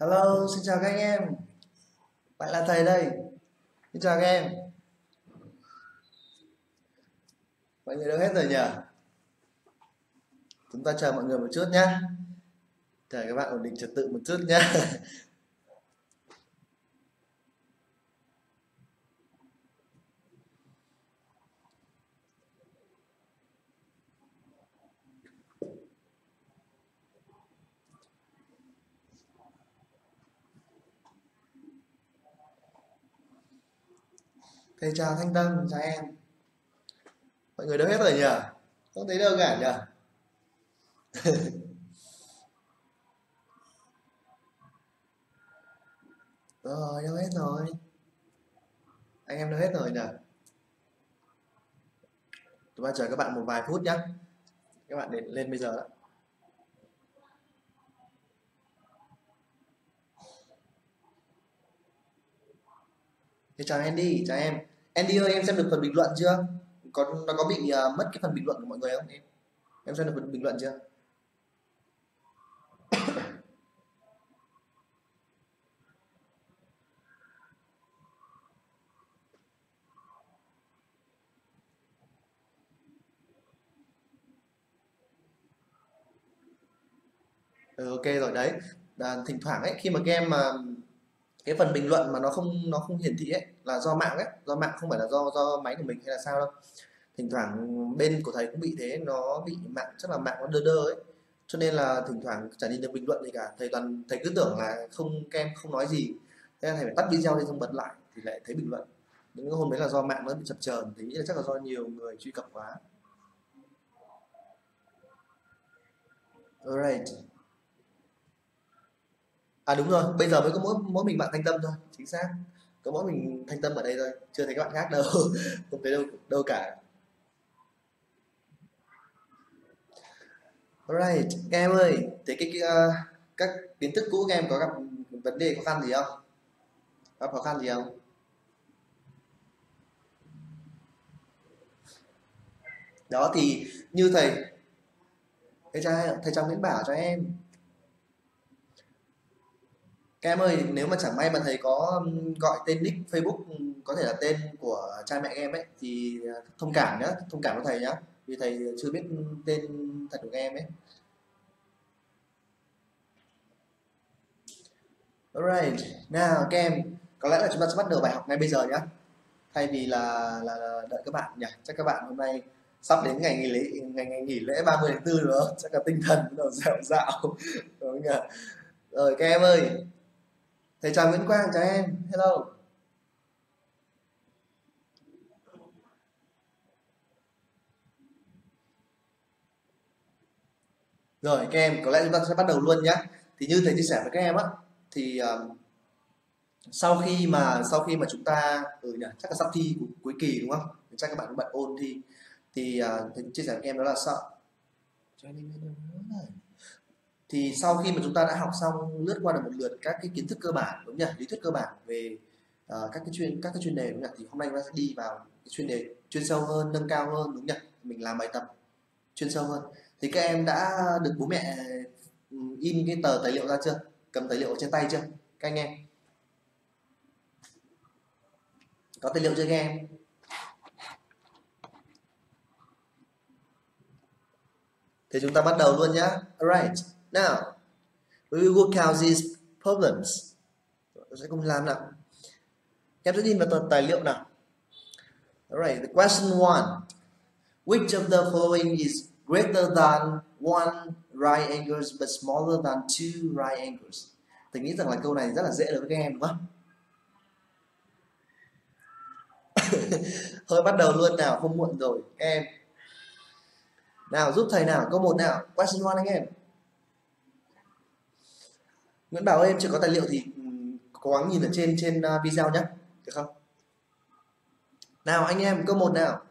Hello, xin chào các anh em. Bạn là thầy đây. Xin chào các em. Mọi người đâu hết rồi nhỉ? Chúng ta chờ mọi người một chút nhé. Chờ các bạn ổn định trật tự một chút nhé. Thầy chào Thanh Tâm, chào em. Mọi người đâu hết rồi nhỉ? Không thấy đâu cả nhỉ? Rồi, đâu hết rồi? Anh em đâu hết rồi nhỉ? Chúng ta chờ các bạn một vài phút nhé. Các bạn lên bây giờ đó. Thầy chào Andy, chào em. Andy ơi, em xem được phần bình luận chưa? Nó có bị mất cái phần bình luận của mọi người không em? Em xem được phần bình luận chưa? Ok rồi đấy. Thỉnh thoảng ấy khi mà các em mà cái phần bình luận mà nó không hiển thị ấy là do mạng ấy, do mạng không phải là do máy của mình hay là sao đâu. Thỉnh thoảng bên của thầy cũng bị thế, nó bị mạng, chắc là mạng nó đơ đơ ấy, cho nên là thỉnh thoảng chả nhìn được bình luận gì cả. Thầy cứ tưởng là không, các em không nói gì, thế là thầy phải tắt video đi xong bật lại thì lại thấy bình luận. Những cái hôm đấy là do mạng nó bị chập chờn, thì nghĩ là chắc là do nhiều người truy cập quá. Alright. À đúng rồi, bây giờ mới có mỗi mình bạn Thanh Tâm thôi, chính xác. Có mỗi mình Thanh Tâm ở đây thôi, chưa thấy các bạn khác đâu, không thấy đâu đâu cả. Alright, các em ơi, thế các kiến thức cũ các em có gặp vấn đề khó khăn gì không? Gặp khó khăn gì không? Đó thì như thầy Trang Nguyễn bảo cho em. Các em ơi, nếu mà chẳng may mà thầy có gọi tên nick Facebook, có thể là tên của cha mẹ em ấy thì thông cảm nhá, thông cảm cho thầy nhá. Vì thầy chưa biết tên thật của các em ấy. Alright, nào các em, có lẽ là chúng ta sẽ bắt đầu bài học ngay bây giờ nhé. Thay vì là đợi các bạn nhỉ, chắc các bạn hôm nay sắp đến ngày nghỉ lễ 30 tháng 4 nữa, chắc là tinh thần bắt đầu dạo dạo đúng không nhỉ? Rồi các em ơi, thầy chào Nguyễn Quang, chào em, hello. Rồi các em, có lẽ chúng ta sẽ bắt đầu luôn nhé. Thì như thầy chia sẻ với các em á, thì sau khi mà chúng ta nhỉ, chắc là sắp thi cuối kỳ đúng không? Chắc các bạn cũng bận ôn thi, thì thầy chia sẻ với các em đó là sợ. Thì sau khi mà chúng ta đã học xong, lướt qua được một lượt các cái kiến thức cơ bản đúng nhỉ, lý thuyết cơ bản về các cái chuyên đề đúng nhỉ, thì hôm nay chúng ta sẽ đi vào cái chuyên đề chuyên sâu hơn, nâng cao hơn đúng nhỉ, mình làm bài tập chuyên sâu hơn. Thì các em đã được bố mẹ in cái tờ tài liệu ra chưa, cầm tài liệu ở trên tay chưa các anh em, có tài liệu chưa các em? Thì chúng ta bắt đầu luôn nhá. Alright, now we will work out these problems. Sẽ cùng làm nào. Em sẽ nhìn vào tờ tài liệu nào. Alright, the question 1. Which of the following is greater than one right angle but smaller than two right angles? Tôi nghĩ rằng là câu này rất là dễ đối với các em đúng không? Thôi bắt đầu luôn nào, không muộn rồi các em. Nào giúp thầy nào, câu 1 nào, question 1 anh em. Nguyễn Bảo ơi, em chưa có tài liệu thì cố gắng nhìn ở trên video nhé, được không? Nào anh em, câu 1 nào.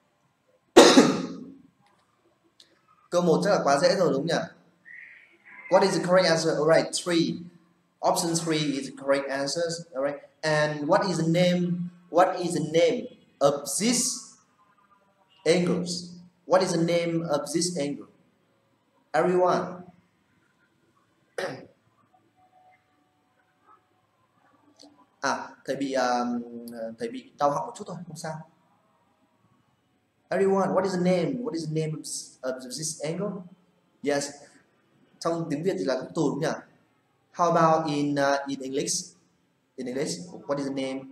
Câu 1 chắc là quá dễ rồi đúng nhỉ? What is the correct answer? Alright, 3. Option 3 is the correct answer. Alright. And what is the name? What is the name of these angles? What is the name of this angle? Everyone. Thầy bị đau họng một chút thôi, không sao. Everyone, what is the name? What is the name of this angle? Yes. Trong tiếng Việt thì là góc tù đúng nhỉ? How about in English? In English, what is the name?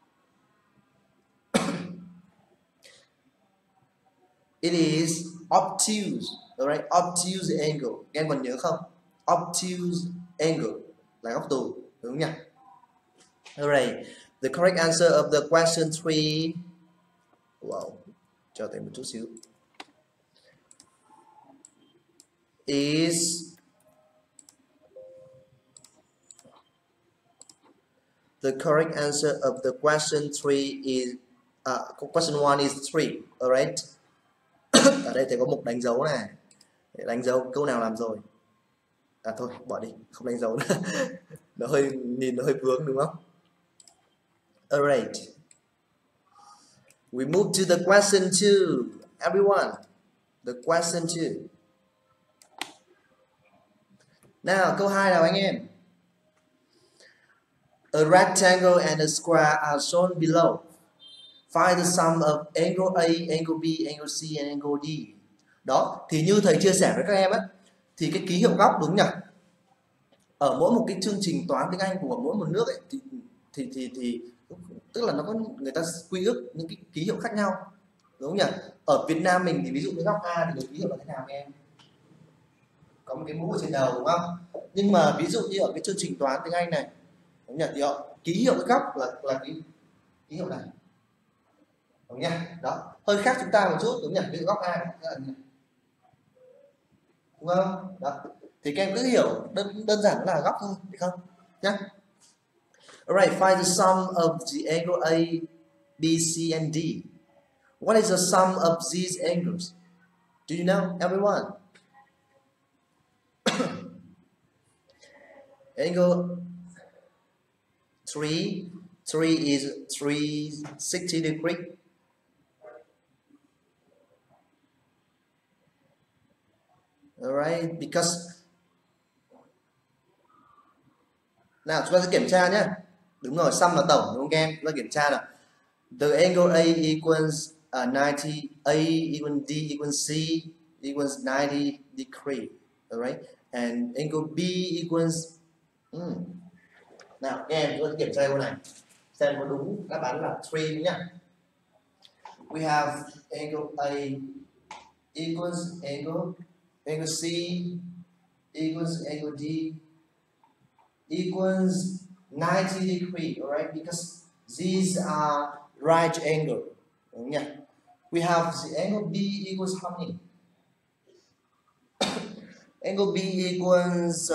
It is obtuse, alright? Obtuse angle. Các em còn nhớ không? Obtuse angle là góc tù, đúng không nhỉ? Alright. The correct answer of the question 3. Wow. Cho thầy một chút xíu. Is the correct answer of the question 3 is question 1 is 3, alright? Ở đây thầy có một đánh dấu này. Để đánh dấu câu nào làm rồi. Thôi bỏ đi, không đánh dấu nữa. Nó hơi nhìn nó hơi vướng đúng không? Alright. We move to the question 2. Everyone, the question 2. Nào, câu 2 nào anh em. A rectangle and a square are shown below. Find the sum of angle A, angle B, angle C and angle D. Đó, thì như thầy chia sẻ với các em á, thì cái ký hiệu góc đúng nhỉ? Ở mỗi một cái chương trình toán tiếng Anh của mỗi một nước ấy thì tức là nó có người ta quy ước những cái ký hiệu khác nhau, đúng không nhỉ? Ở Việt Nam mình thì ví dụ như góc A thì ký hiệu là thế nào em? Có một cái mũ ở trên đầu đúng không? Nhưng mà ví dụ như ở cái chương trình toán tiếng Anh này, đúng nhỉ? Thì họ ký hiệu cái góc là cái ký hiệu này, đúng nhỉ? Đó, hơi khác chúng ta một chút, đúng nhỉ? Ví dụ góc A đúng không? Đó, thì các em cứ hiểu đơn giản là góc thôi, được không? Nhá. Alright, find the sum of the angle A, B, C, and D. What is the sum of these angles? Do you know, everyone? Angle 3 is 360 degree. Alright, because nào chúng ta sẽ kiểm tra nhé. Đúng rồi, sum là tổng đúng không các em? Chúng ta kiểm tra nào. The angle A equals 90, A equals D equals C equals 90 degree. Alright, and angle B equals nào các em chúng ta kiểm tra câu này xem có đúng đáp án là 3 nhá. We have angle A equals angle C equals angle D equals 90 degree, alright, because these are right angle. Đúng nhỉ? We have the angle B equals how many? Angle B equals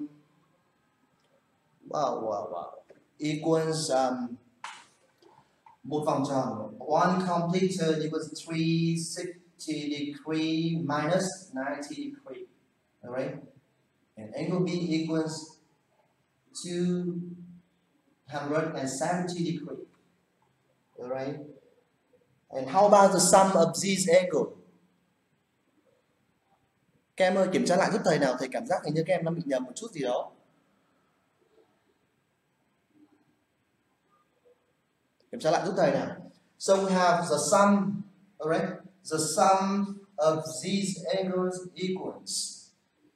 equals một vòng tròn, one complete turn equals 360 degree minus 90 degree, alright, and angle B equals 270 degree, alright. And how about the sum of these angles? Các em ơi, kiểm tra lại giúp thầy nào, thầy cảm giác hình như các em đang bị nhầm một chút gì đó. Kiểm tra lại giúp thầy nào. So we have the sum, alright? The sum of these angles equals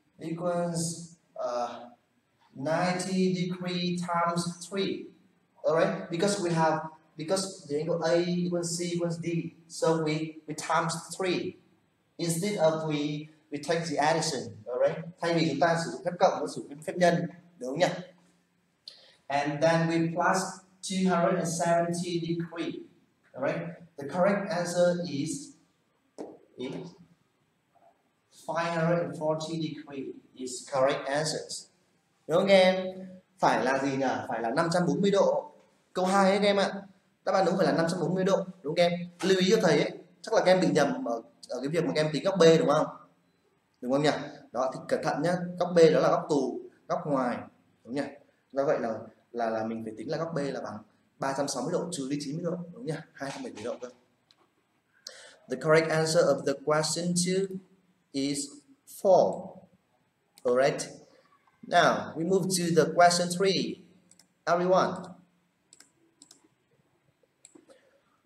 90 degree times 3, alright? Because the angle A equals C equals D, so we times 3 instead of we take the addition, alright? Thay vì chúng ta sử dụng phép cộng, nó sử dụng phép nhân, đúng không nhỉ? And then we plus 270 degree, alright? The correct answer is 540 degree is correct answers. Đúng không em? Phải là gì nhỉ? Phải là 540 độ. Câu 2 ấy các em ạ. Đáp án đúng phải là 540 độ, đúng không em? Lưu ý cho thầy ấy, chắc là các em bị nhầm ở cái việc mà các em tính góc B đúng không? Đúng không nhỉ? Đó thì cẩn thận nhé, góc B đó là góc tù, góc ngoài, đúng nhỉ? Do vậy là mình phải tính là góc B là bằng 360 độ trừ đi 90 độ, đúng nhỉ? 270 độ cơ. The correct answer of the question 2 is 4. Alright. Now we move to the question 3. Everyone.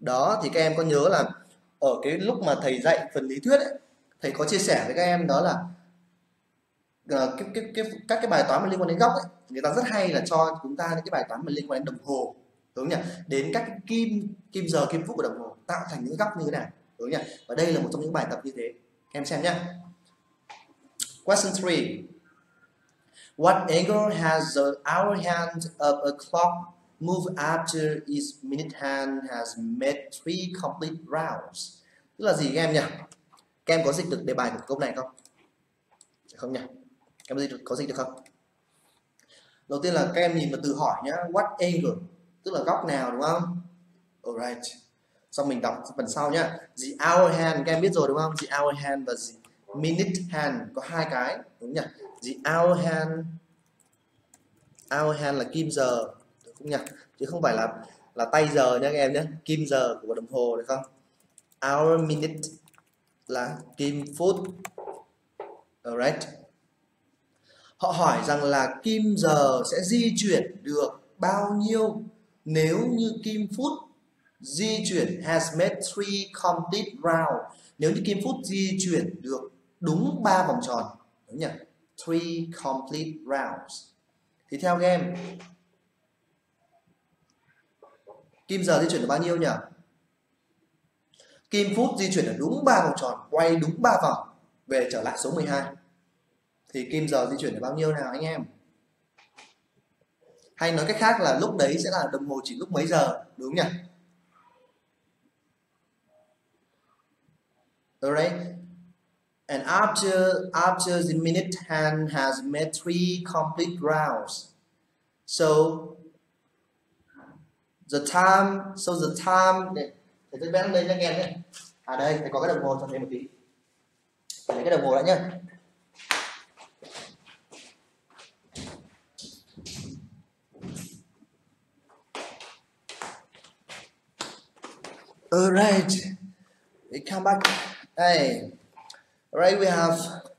Đó thì các em có nhớ là ở cái lúc mà thầy dạy phần lý thuyết ấy, thầy có chia sẻ với các em đó là các cái bài toán mà liên quan đến góc ấy, người ta rất hay là cho chúng ta những cái bài toán mà liên quan đến đồng hồ, đúng nhỉ, đến các cái kim giờ kim phút của đồng hồ tạo thành những góc như thế nào, đúng nhỉ. Và đây là một trong những bài tập như thế, các em xem nhé. Question 3. What angle has the hour hand of a clock move after its minute hand has made 3 complete rounds? Tức là gì các em nhỉ? Các em có dịch được đề bài của câu này không? Không nhỉ? Các em có dịch được không? Đầu tiên là các em nhìn vào từ hỏi nhá, what angle, tức là góc nào, đúng không? Alright. Xong mình đọc phần sau nhá. The hour hand các em biết rồi đúng không? The hour hand và the minute hand có hai cái, đúng nhỉ? The hour hand là kim giờ, đúng không nhỉ? Chứ không phải là tay giờ nha các em nhé. Kim giờ của đồng hồ được không? Hour minute là kim phút. Alright. Họ hỏi rằng là kim giờ sẽ di chuyển được bao nhiêu nếu như kim phút di chuyển has made 3 complete round. Nếu như kim phút di chuyển được đúng 3 vòng tròn, đúng nhỉ? 3 complete rounds. Thì theo các em, kim giờ di chuyển được bao nhiêu nhỉ? Kim phút di chuyển được đúng 3 vòng tròn, quay đúng 3 vòng về trở lại số 12. Thì kim giờ di chuyển được bao nhiêu nào anh em? Hay nói cách khác là lúc đấy sẽ là đồng hồ chỉ lúc mấy giờ, đúng nhỉ? Alright. And after the minute hand has made 3 complete rounds, so the time để tôi vẽ lên cho anh em nhé. À đây, thầy có cái đồng hồ cho thầy một tí. Thầy lấy cái đồng hồ đã nhé. Alright, we come back. Hey, alright, we have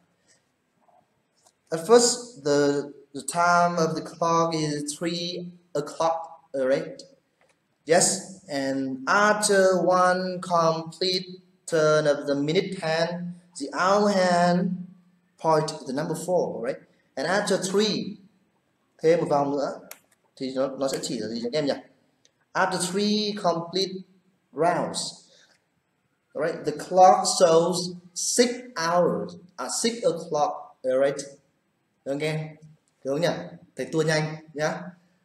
at first the time of the clock is 3 o'clock. Alright, yes, and after one complete turn of the minute hand, the hour hand point to the number 4. Alright, and after 3, thêm một vòng nữa thì nó sẽ chỉ là gì cho các em nhỉ? After 3 complete rounds, alright, the clock shows 6 hours at 6 o'clock. Alright, được không em? Được không nhỉ? Thầy tua nhanh nhá.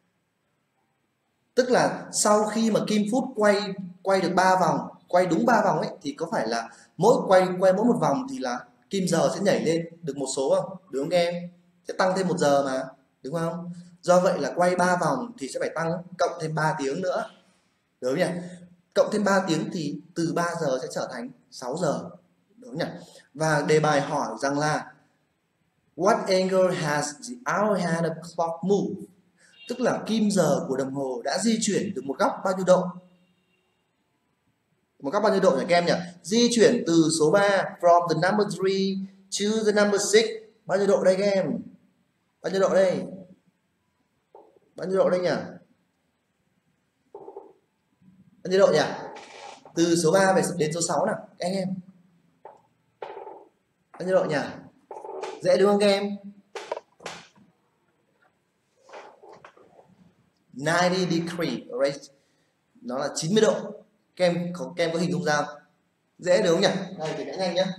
Tức là sau khi mà kim phút quay được 3 vòng, quay đúng 3 vòng ấy, thì có phải là quay mỗi một vòng thì là kim giờ sẽ nhảy lên được một số không? Đúng không em? Sẽ tăng thêm 1 giờ mà, đúng không? Do vậy là quay 3 vòng thì sẽ phải tăng cộng thêm 3 tiếng nữa. Đúng nhỉ? Cộng thêm 3 tiếng thì từ 3 giờ sẽ trở thành 6 giờ. Đúng nhỉ? Và đề bài hỏi rằng là what angle has the hour hand of clock moved? Tức là kim giờ của đồng hồ đã di chuyển được một góc bao nhiêu độ? Một góc bao nhiêu độ nhỉ các em nhỉ? Di chuyển từ số 3 from the number 3 to the number 6. Bao nhiêu độ đây các em? Bao nhiêu độ đây? Bao nhiêu độ đây nhỉ? Bao nhiêu độ nhỉ? Từ số 3 về đến số 6 nào các anh em. Bao nhiêu độ nhỉ? Dễ đúng không các em? 90 degree, alright. Nó là 90 độ. Các em có hình dung ra không? Dễ đúng không nhỉ? Đây thì vẽ nhanh nhé.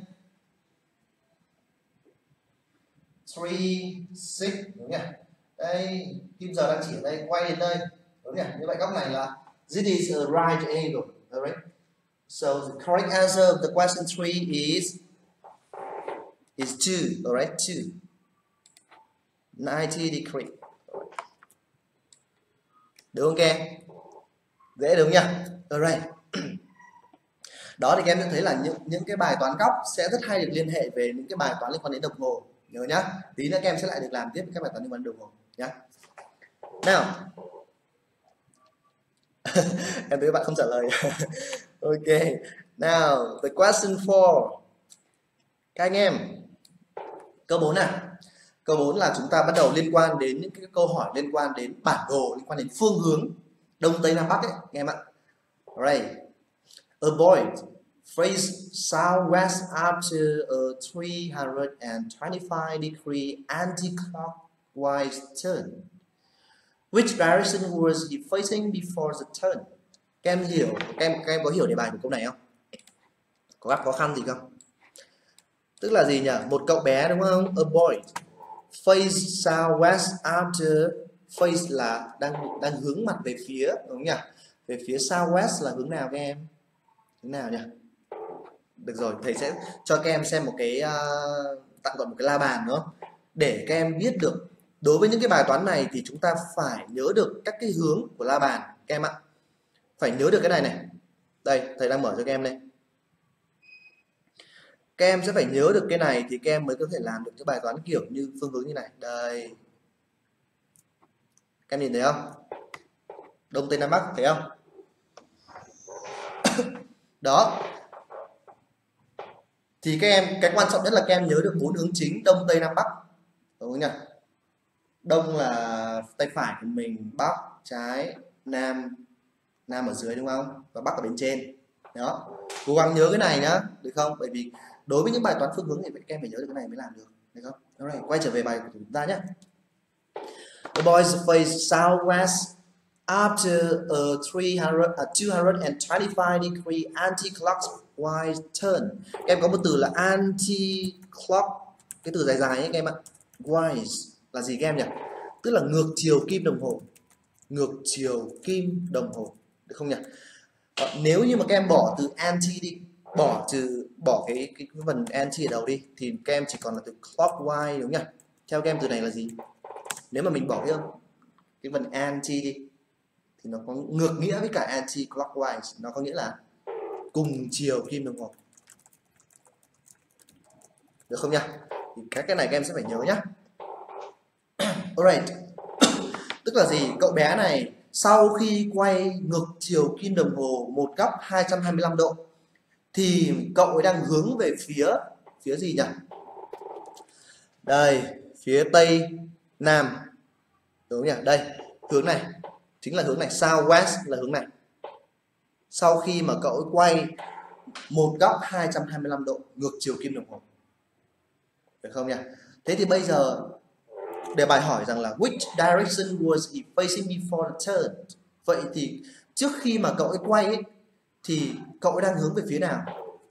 3, 6, đúng nhỉ? Đây, kim giờ đang chỉ ở đây, quay đến đây, đúng nhỉ? Như vậy góc này là this is a right angle, alright. So the correct answer of the question 3 is 2, alright, 2. 90 degree. Được không các em? Dễ đúng nhỉ? Alright. Đó thì các em sẽ thấy là những cái bài toán góc sẽ rất hay được liên hệ về những cái bài toán liên quan đến đồng hồ. Nhớ nhá. Tí nữa các em sẽ lại được làm tiếp các bài toán liên quan đến đồng hồ nhá. Nào. Em thấy các bạn không trả lời. Ok. Now, the question 4. Các anh em. Câu 4 nào. Câu 4 là chúng ta bắt đầu liên quan đến những cái câu hỏi liên quan đến bản đồ, liên quan đến phương hướng Đông Tây Nam Bắc ấy, anh em ạ. Alright. Avoid. Face southwest after a 325-degree anti-clockwise turn. Which direction was he facing before the turn? Các em hiểu, các em có hiểu đề bài của câu này không? Có gặp khó khăn gì không? Tức là gì nhỉ? Một cậu bé đúng không? A boy face southwest after, face là đang hướng mặt về phía, đúng không nhỉ? Về phía southwest là hướng nào các em? Hướng nào nhỉ? Được rồi, thầy sẽ cho các em xem một cái tặng gọi một cái la bàn nữa để các em biết được. Đối với những cái bài toán này thì chúng ta phải nhớ được các cái hướng của la bàn các em ạ. Phải nhớ được cái này này. Đây, thầy đang mở cho các em đây. Các em sẽ phải nhớ được cái này thì các em mới có thể làm được cái bài toán kiểu như phương hướng như này. Đây. Các em nhìn thấy không? Đông Tây Nam Bắc thấy không? Đó. Thì các em, cái quan trọng nhất là các em nhớ được 4 hướng chính Đông Tây Nam Bắc. Đúng không nhỉ? Đông là tay phải của mình, Bắc, trái, Nam. Nam ở dưới đúng không? Và Bắc ở bên trên. Đó. Cố gắng nhớ cái này nhá, được không? Bởi vì đối với những bài toán phương hướng thì các em phải nhớ được cái này mới làm được, được không? Alright, quay trở về bài của chúng ta nhé. The boys face southwest after a 225-degree anti-clockwise turn. Các em có một từ là anti-clock, cái từ dài dài ấy các em ạ. Wise là gì các em nhỉ? Tức là ngược chiều kim đồng hồ. Ngược chiều kim đồng hồ, được không nhỉ? Nếu như mà các em bỏ từ anti đi, bỏ cái phần anti ở đầu đi thì các em chỉ còn là từ clockwise, đúng nhỉ? Theo các em từ này là gì? Nếu mà mình bỏ cái phần anti đi thì nó có ngược nghĩa với cả anti clockwise, nó có nghĩa là cùng chiều kim đồng hồ, được không nhỉ? Thì các cái này các em sẽ phải nhớ nhá. Alright. Tức là gì? Cậu bé này sau khi quay ngược chiều kim đồng hồ một góc 225 độ thì cậu ấy đang hướng về phía gì nhỉ? Đây, phía Tây Nam. Đúng nhỉ? Đây, hướng này chính là hướng này, southwest là hướng này. Sau khi mà cậu ấy quay một góc 225 độ ngược chiều kim đồng hồ. Được không nhỉ? Thế thì bây giờ đề bài hỏi rằng là which direction was he facing before the turn? Vậy thì trước khi mà cậu ấy quay ấy, thì cậu ấy đang hướng về phía nào?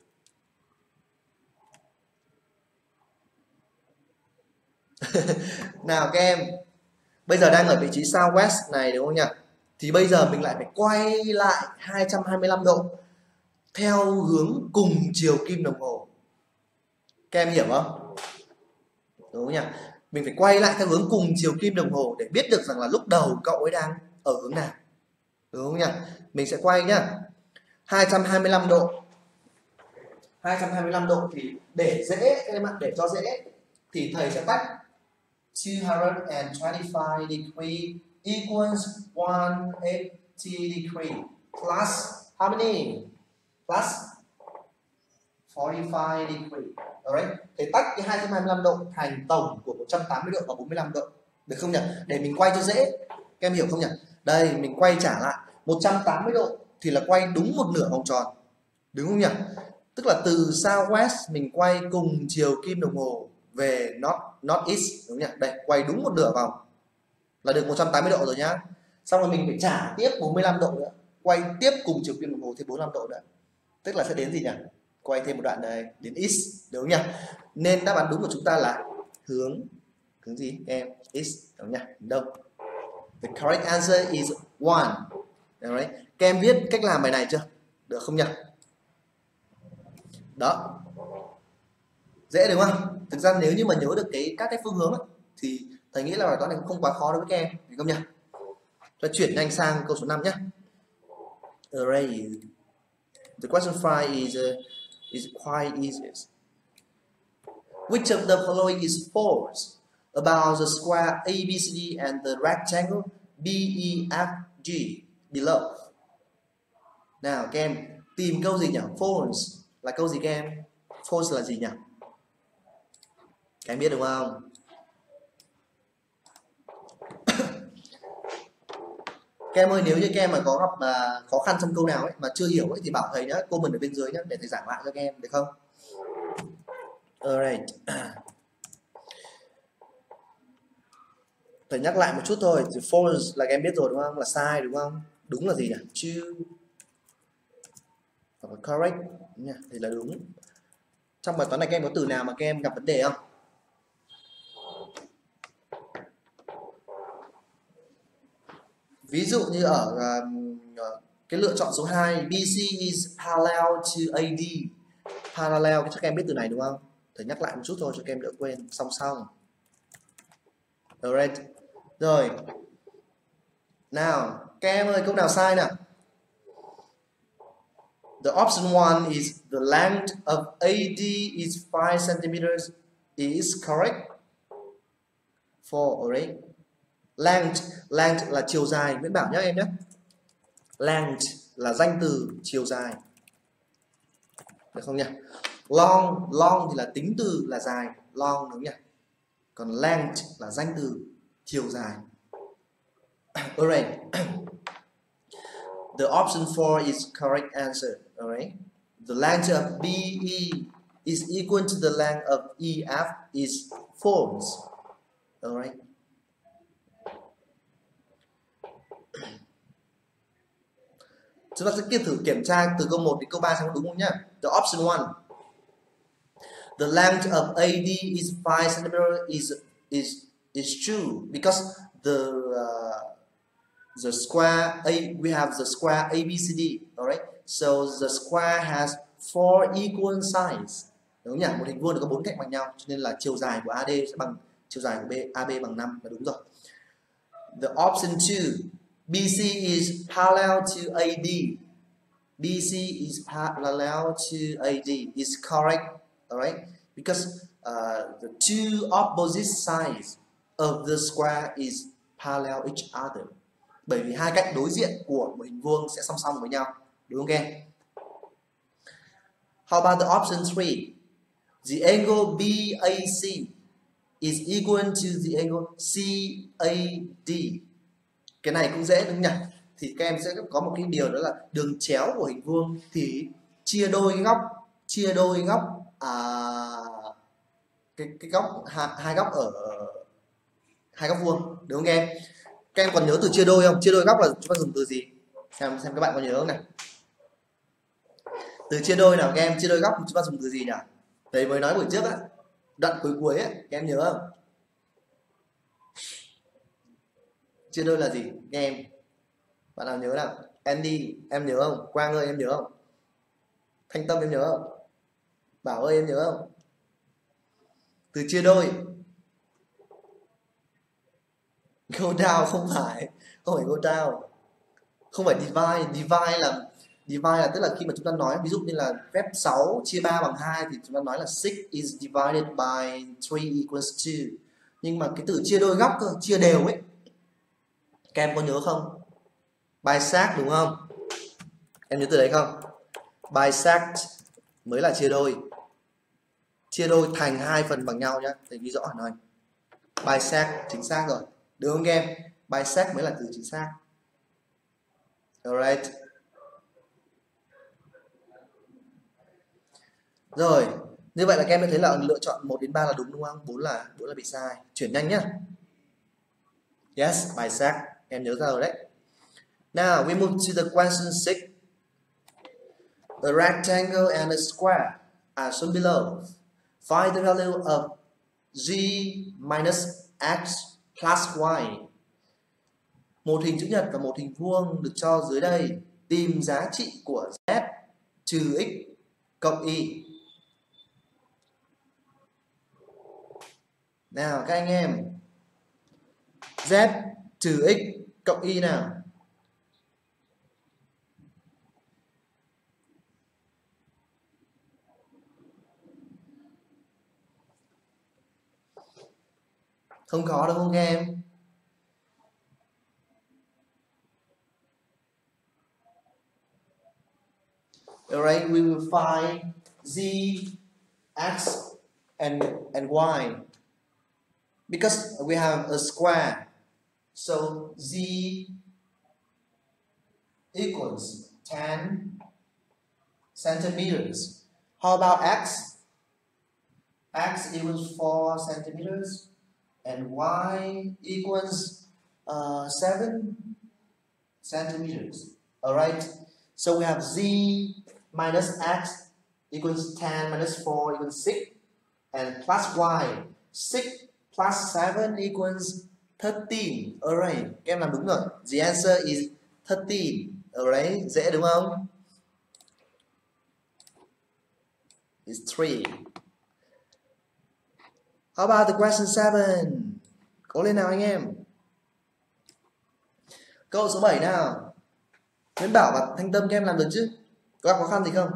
Nào các em, bây giờ đang ở vị trí southwest này đúng không nhỉ? Thì bây giờ mình lại phải quay lại 225 độ theo hướng cùng chiều kim đồng hồ. Các em hiểu không? Đúng không nhỉ? Mình phải quay lại theo hướng cùng chiều kim đồng hồ để biết được rằng là lúc đầu cậu ấy đang ở hướng nào. Đúng không nhỉ? Mình sẽ quay nhá. 225 độ. 225 độ thì để dễ em ạ, để cho dễ thì thầy sẽ tách 225 degree equals 180 degree plus how many? Plus 45 degree. Alright. Thế tách cái 225 độ thành tổng của 180 độ và 45 độ. Được không nhỉ? Để mình quay cho dễ. Các em hiểu không nhỉ? Đây, mình quay trả lại 180 độ thì là quay đúng một nửa vòng tròn. Đúng không nhỉ? Tức là từ southwest mình quay cùng chiều kim đồng hồ về northeast, đúng không nhỉ? Đây, quay đúng một nửa vòng là được 180 độ rồi nhá. Xong rồi mình phải trả tiếp 45 độ nữa, quay tiếp cùng chiều kim đồng hồ thêm 45 độ nữa. Tức là sẽ đến gì nhỉ? Quay thêm một đoạn đây, đến east, đúng không nhỉ? Nên đáp án đúng của chúng ta là hướng gì em? East, đúng không nhỉ? Đông. The correct answer is 1. Alright. Các em biết cách làm bài này chưa? Được không nhỉ? Đó, dễ đúng không? Thực ra nếu như mà nhớ được các cái phương hướng ấy, thì thầy nghĩ là bài toán này cũng không quá khó đối với các em, đúng không nhỉ? Cho chuyển nhanh sang câu số 5 nhé. Alright. The question 5 is quite easy. Which of the following is false about the square ABCD and the rectangle BEFG below? Nào các em tìm câu gì nhỉ? False là câu gì các em? False là gì nhỉ? Các em biết đúng không? Các em ơi, nếu như các em mà có gặp khó khăn trong câu nào ấy mà chưa hiểu ấy thì bảo thầy nhá, comment ở bên dưới nhá để thầy giảng lại cho các em được không? Alright. Thầy nhắc lại một chút thôi, thì false là các em biết rồi đúng không? Là sai đúng không? Đúng là gì nhỉ? True hoặc là correct nha, thì là đúng. Trong bài toán này các em có từ nào mà các em gặp vấn đề không? Ví dụ như ở cái lựa chọn số 2, BC is parallel to AD. Parallel, chắc các em biết từ này đúng không? Thầy nhắc lại một chút thôi cho các em đỡ quên. Song song. Alright. Rồi. Nào, các em ơi, câu nào sai nào? The option 1 is the length of AD is 5 centimeters is correct. 4, alright. Length là chiều dài, Nguyễn Bảo nhé em nhé. Length là danh từ chiều dài. Được không nhỉ? Long thì là tính từ là dài, long đúng nhỉ? Còn length là danh từ chiều dài. Alright. The option 4 is correct answer. Alright. The length of BE is equal to the length of EF is false. Alright. Chúng ta sẽ thử kiểm tra từ câu 1 đến câu 3 xem có đúng không nhá. The option 1. The length of AD is 5 centimeters is true because the square we have the square ABCD, alright. So the square has 4 equal sides. Đúng nhỉ? Một hình vuông có 4 cạnh bằng nhau, cho nên là chiều dài của AD sẽ bằng chiều dài của AB bằng 5 là đúng rồi. The option 2, BC is parallel to AD. BC is parallel to AD is correct, alright, because the two opposite sides of the square is parallel each other. Bởi vì hai cạnh đối diện của một hình vuông sẽ song song với nhau, đúng không các em? How about the option 3? The angle BAC is equal to the angle CAD. Cái này cũng dễ đúng nhỉ? Thì các em sẽ có một cái điều đó là đường chéo của hình vuông thì chia đôi cái góc cái góc hai góc ở hai góc vuông, đúng không các em? Các em còn nhớ từ chia đôi không? Chia đôi góc là chúng ta dùng từ gì? Xem các bạn có nhớ không này? Từ chia đôi nào các em? Chia đôi góc chúng ta dùng từ gì nhỉ? Thầy mới nói buổi trước á, đoạn cuối ấy, các em nhớ không? Chia đôi là gì các em? Bạn nào nhớ nào? Andy em nhớ không? Quang ơi em nhớ không? Thanh Tâm em nhớ không? Bảo ơi em nhớ không? Từ chia đôi. Go down không phải go down, không phải divide là tức là khi mà chúng ta nói ví dụ như là phép 6 chia 3 bằng 2 thì chúng ta nói là 6 is divided by 3 equals 2. Nhưng mà cái từ chia đôi góc cơ, chia đều ấy, các em có nhớ không? Bisect đúng không? Em nhớ từ đấy không? Bisect mới là chia đôi thành hai phần bằng nhau nhá. Thầy ghi rõ ở này. Bisect chính xác rồi, đúng không em? Bisect mới là từ chính xác. Alright. Rồi, như vậy là các em đã thấy là lựa chọn 1 đến 3 là đúng không? 4 là bị sai. Chuyển nhanh nhá. Yes, bisect. Em nhớ ra rồi đấy. Now we move to the question 6. A rectangle and a square are shown below. Find the value of g minus x plus y. Một hình chữ nhật và một hình vuông được cho dưới đây. Tìm giá trị của z trừ x cộng y. Nào các anh em, z trừ x cộng y nào. Không có đúng không các em? Alright, we will find z, x and y because we have a square. So z equals 10 centimeters. How about x? X equals 4 centimeters and y equals 7 centimeters. Alright, so we have z minus x equals 10 minus 4 equals 6 and plus y. 6 plus 7 equals 13. Alright, các em làm đúng rồi. The answer is 13. Alright, dễ đúng không? It's 3. How about the question 7? Cố lên nào anh em. Câu số 7 nào. Nguyễn Bảo và Thanh Tâm các em làm được chứ? Có gặp khó khăn gì không?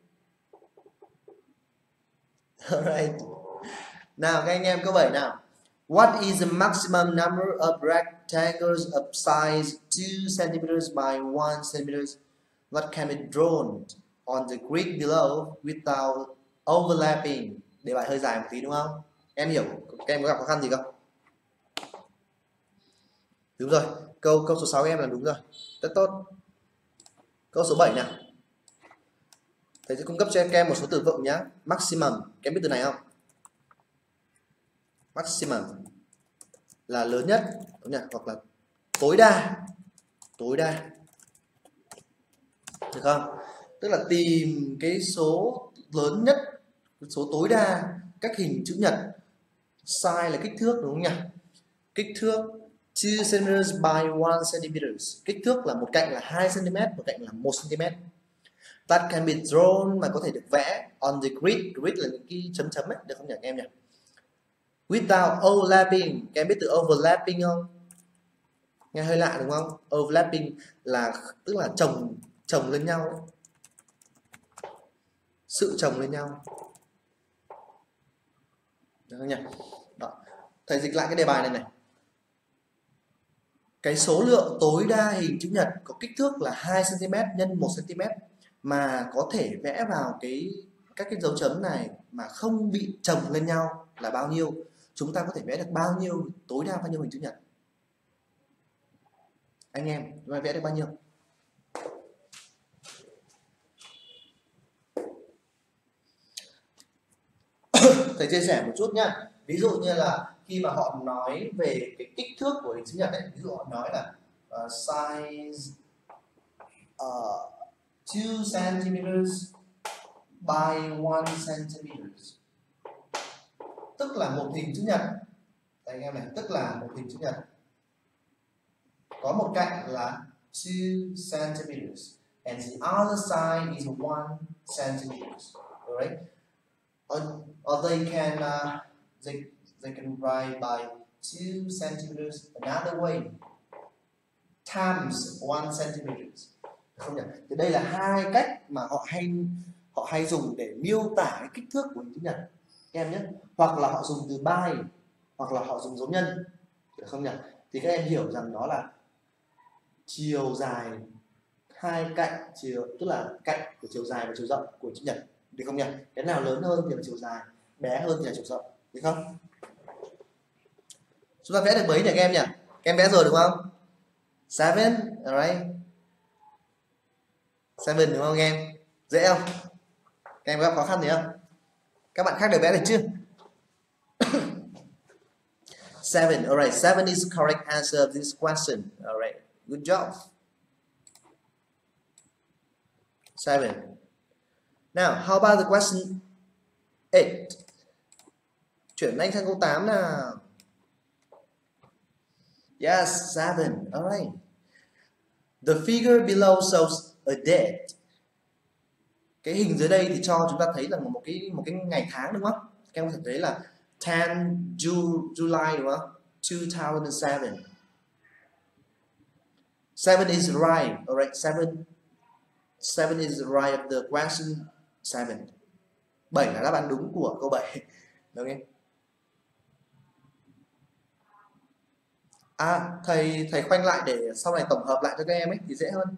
Alright. Nào các anh em câu 7 nào. What is the maximum number of rectangles of size 2 cm by 1 cm that can be drawn on the grid below without overlapping? Đề bài hơi dài một tí đúng không? Em hiểu, các em có gặp khó khăn gì không? Đúng rồi, câu số 6 em làm đúng rồi. Rất tốt. Câu số 7 nào. Thầy sẽ cung cấp cho các em một số từ vựng nhé. Maximum, các em biết từ này không? Maximum là lớn nhất, đúng nhỉ? Hoặc là tối đa. Tối đa. Được không? Tức là tìm cái số lớn nhất, số tối đa các hình chữ nhật. Size là kích thước đúng không nhỉ? Kích thước 2 cm by 1 cm. Kích thước là một cạnh là 2 cm, một cạnh là 1 cm. That can be drawn mà có thể được vẽ on the grid. Grid là những cái chấm chấm ấy, được không nhỉ các em nhỉ? Without overlapping. Các em biết từ overlapping không? Nghe hơi lạ đúng không? Overlapping là tức là chồng lên nhau ấy. Sự chồng lên nhau. Được không nhỉ? Đó. Thầy dịch lại cái đề bài này này. Cái số lượng tối đa hình chữ nhật có kích thước là 2 cm x 1 cm mà có thể vẽ vào các cái dấu chấm này mà không bị chồng lên nhau là bao nhiêu? Chúng ta có thể vẽ được bao nhiêu, tối đa bao nhiêu hình chữ nhật? Anh em, chúng ta vẽ được bao nhiêu? Thầy chia sẻ một chút nhá. Ví dụ như là khi mà họ nói về cái kích thước của hình chữ nhật ấy, ví dụ họ nói là size 2 cm by 1 cm, tức là một hình chữ nhật. Đây anh em này, tức là một hình chữ nhật có một cạnh là 2 cm and the other side is 1 cm. Alright? Or they can write by 2 cm another way times 1 cm. Không nhỉ? Thì đây là hai cách mà họ hay dùng để miêu tả cái kích thước của hình chữ nhật em nhé. Hoặc là họ dùng từ by, hoặc là họ dùng dấu nhân, được không nhỉ? Thì các em hiểu rằng đó là chiều dài hai cạnh, tức là cạnh của chiều dài và chiều rộng của chữ nhật, được không nhỉ? Cái nào lớn hơn thì là chiều dài, bé hơn thì là chiều rộng, được không? Chúng ta vẽ được mấy nhỉ các em nhỉ? Các em vẽ rồi đúng không? 7, alright. 7 đúng không em? Dễ không? Các em có khó khăn gì không? Các bạn khác đều vẽ được chưa? 7, alright. 7 is the correct answer of this question. Alright, good job. 7. Now, how about the question 8? Chuyển nhanh sang câu 8 nào. Yes, 7. Alright. The figure below shows a date. Cái hình dưới đây thì cho chúng ta thấy là một cái ngày tháng đúng không? Các em có thể thấy là 10 July đúng không? 2007. 7 is right. Alright, 7 is the right of the question 7. 7 là đáp án đúng của câu 7. Đúng không? À, thầy khoanh lại để sau này tổng hợp lại cho các em ấy thì dễ hơn.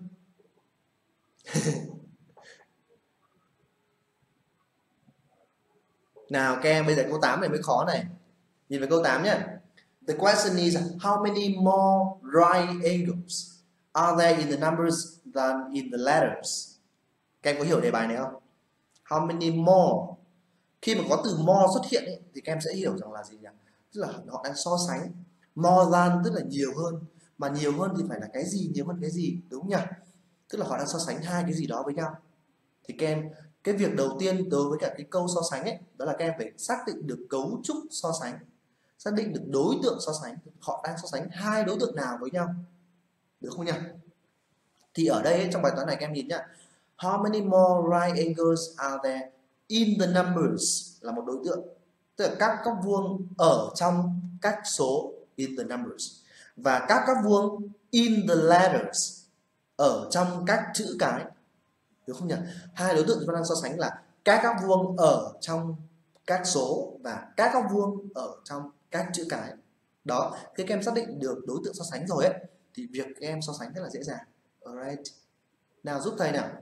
Nào các em, bây giờ câu 8 này mới khó này. Nhìn vào câu 8 nhé. The question is how many more right angles are there in the numbers than in the letters. Các em có hiểu đề bài này không? How many more? Khi mà có từ more xuất hiện ấy, thì các em sẽ hiểu rằng là gì nhỉ? Tức là họ đang so sánh. More than tức là nhiều hơn, mà nhiều hơn thì phải là cái gì nhiều hơn cái gì, đúng không nhỉ? Tức là họ đang so sánh hai cái gì đó với nhau. Thì các em, cái việc đầu tiên đối với cả cái câu so sánh ấy, đó là các em phải xác định được cấu trúc so sánh, xác định được đối tượng so sánh, họ đang so sánh hai đối tượng nào với nhau, được không nhỉ? Thì ở đây ấy, trong bài toán này các em nhìn nhá, how many more right angles are there in the numbers là một đối tượng, tức là các góc vuông ở trong các số in the numbers, và các góc vuông in the letters ở trong các chữ cái, được không nhỉ? Hai đối tượng chúng ta đang so sánh là các góc vuông ở trong các số và các góc vuông ở trong các chữ cái. Đó, khi các em xác định được đối tượng so sánh rồi ấy, thì việc các em so sánh rất là dễ dàng. Alright. Nào giúp thầy nào.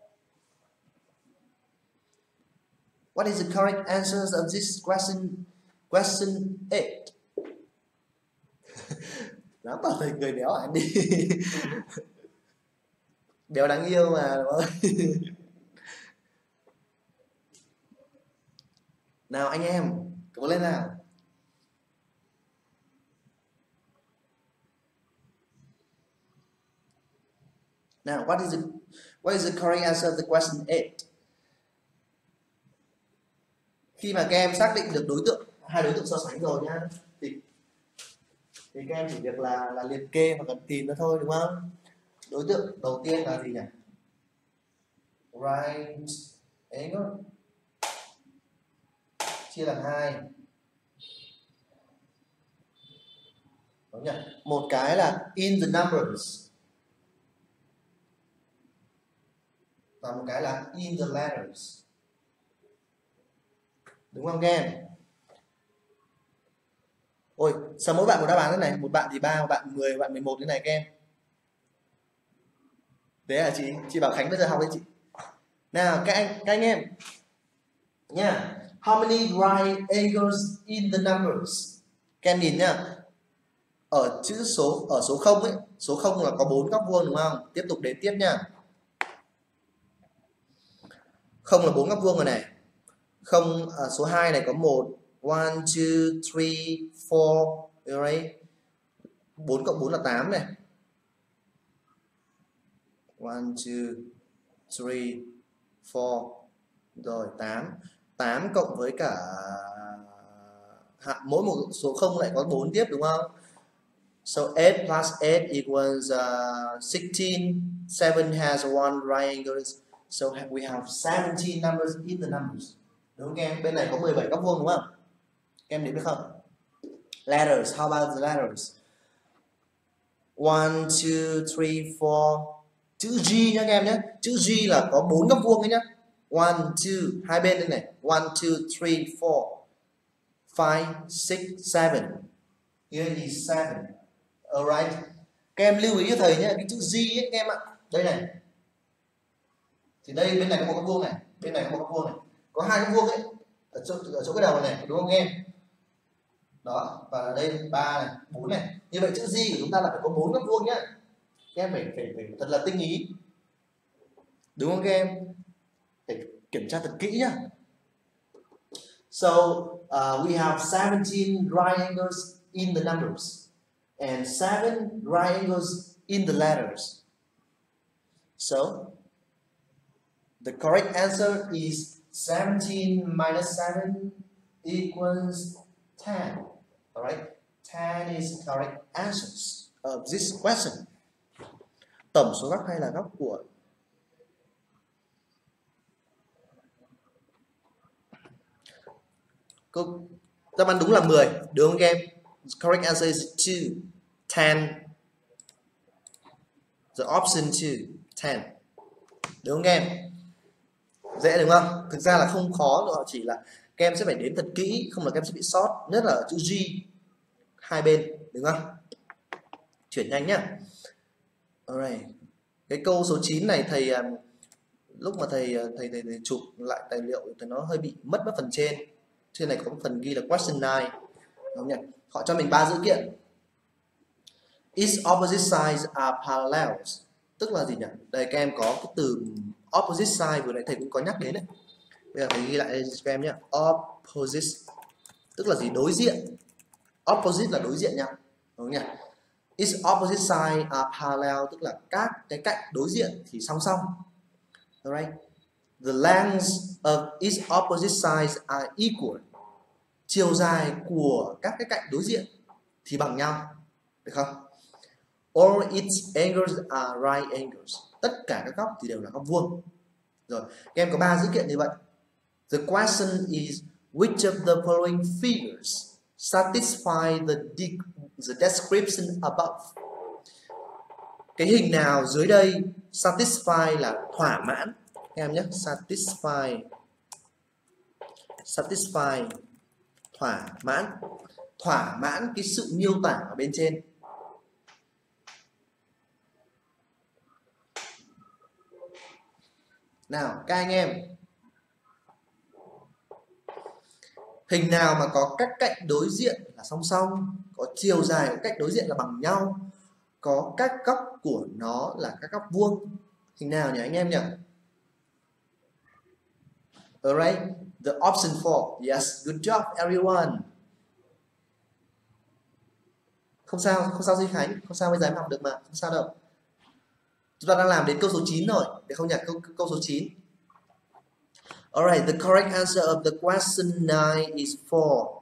What is the correct answer of this question? Question 8. Dám bảo thầy người béo hả đi. Béo đáng yêu mà, đúng không? Nào anh em, cố lên nào. Now, what is the correct answer of the question 8? Khi mà các em xác định được đối tượng, hai đối tượng so sánh rồi nhá, thì các em chỉ việc là liệt kê hoặc là tìm nó thôi, đúng không? Đối tượng đầu tiên là gì nhỉ? Right angle chia làm hai, đúng nhỉ? Một cái là in the numbers và một cái là in the letters, đúng không các em? Ôi, sao mỗi bạn một đáp án thế này? Một bạn thì 3, một bạn 10, một bạn 11 thế này các em. Thế à chị Bảo Khánh bây giờ học đấy chị. Nào các anh em nha. How many right angles in the numbers? Các em nhìn nhá. Ở số 0 ấy, số 0 là có 4 góc vuông đúng không? Tiếp tục đến tiếp nhá. 0 là 4 góc vuông rồi này. Không, số 2 này có 1, 1, 2, 3, 4, right? 4 cộng 4 là 8 này. 1, 2, 3, 4, rồi 8. 8 cộng với cả mỗi một số 0 lại có 4 tiếp đúng không? So 8 plus 8 equals 16. 7 has one right angle. So we have 17 numbers in the numbers. Đúng không em? Bên này có 17 góc vuông đúng không? Em đếm được không? Letters, how about the letters? 1, 2, 3, 4. Chữ G nhá các em nhé. Chữ G là có 4 góc vuông đấy nhá. 1, 2, hai bên đây này. 1, 2, 3, 4, 5, 6, 7. Here is 7. Alright. Các em lưu ý cho thầy nhé, cái chữ G ấy các em ạ. Đây này. Thì đây bên này có một góc vuông này, bên này có một góc vuông này. Có hai góc vuông ấy ở chỗ cái đầu này, đúng không em? Đó, và ở đây 3 này, 4 này. Như vậy chữ G của chúng ta là phải có 4 góc vuông nhá. Các em phải thật là tinh ý. Đúng không các em? Phải kiểm tra thật kỹ nhá. So, we have 17 right angles in the numbers and 7 right angles in the letters. So, the correct answer is 17 minus 7 equals 10. Alright? 10 is the correct answer of this question. Tổng số góc hay là góc của câu đáp án đúng là 10, đúng không các em? The correct answer is 2, 10. The option 2, 10. Đúng không các em? Dễ đúng không? Thực ra là không khó nữa, chỉ là các em sẽ phải đếm thật kỹ, không là các em sẽ bị sót, nhất là ở chữ G hai bên, đúng không? Chuyển nhanh nhá. Alright. Cái câu số 9 này thầy lúc mà thầy chụp lại tài liệu thì nó hơi bị mất phần trên. Trên này có một phần ghi là question 9. Đúng nhỉ? Họ cho mình 3 dữ kiện. Its opposite sides are parallels. tức là gì nhỉ? Đây các em có cái từ opposite side vừa nãy thầy cũng có nhắc đến đấy. Bây giờ thầy ghi lại đây cho các em nhé. Opposite tức là gì? Đối diện. Opposite là đối diện nhau, đúng không nhỉ? Its opposite side are parallel tức là các cái cạnh đối diện thì song song. Alright. The lengths of its opposite sides are equal. Chiều dài của các cái cạnh đối diện thì bằng nhau, được không? All its angles are right angles. Tất cả các góc thì đều là góc vuông. Rồi, các em có 3 dữ kiện như vậy. The question is which of the following figures satisfy the description above? Cái hình nào dưới đây satisfy là thỏa mãn các em nhé, satisfy thỏa mãn cái sự miêu tả ở bên trên. Nào các anh em, hình nào mà có các cạnh đối diện là song song, có chiều dài của cạnh đối diện là bằng nhau, có các góc của nó là các góc vuông, hình nào nhỉ anh em nhỉ? Alright, the option 4. Yes, good job everyone. Không sao Duy Khánh, không sao, bây giờ em học được mà, không sao đâu. Chúng ta đang làm đến câu số 9 rồi, được không nhỉ? Câu số 9. Alright, the correct answer of the question 9 is 4.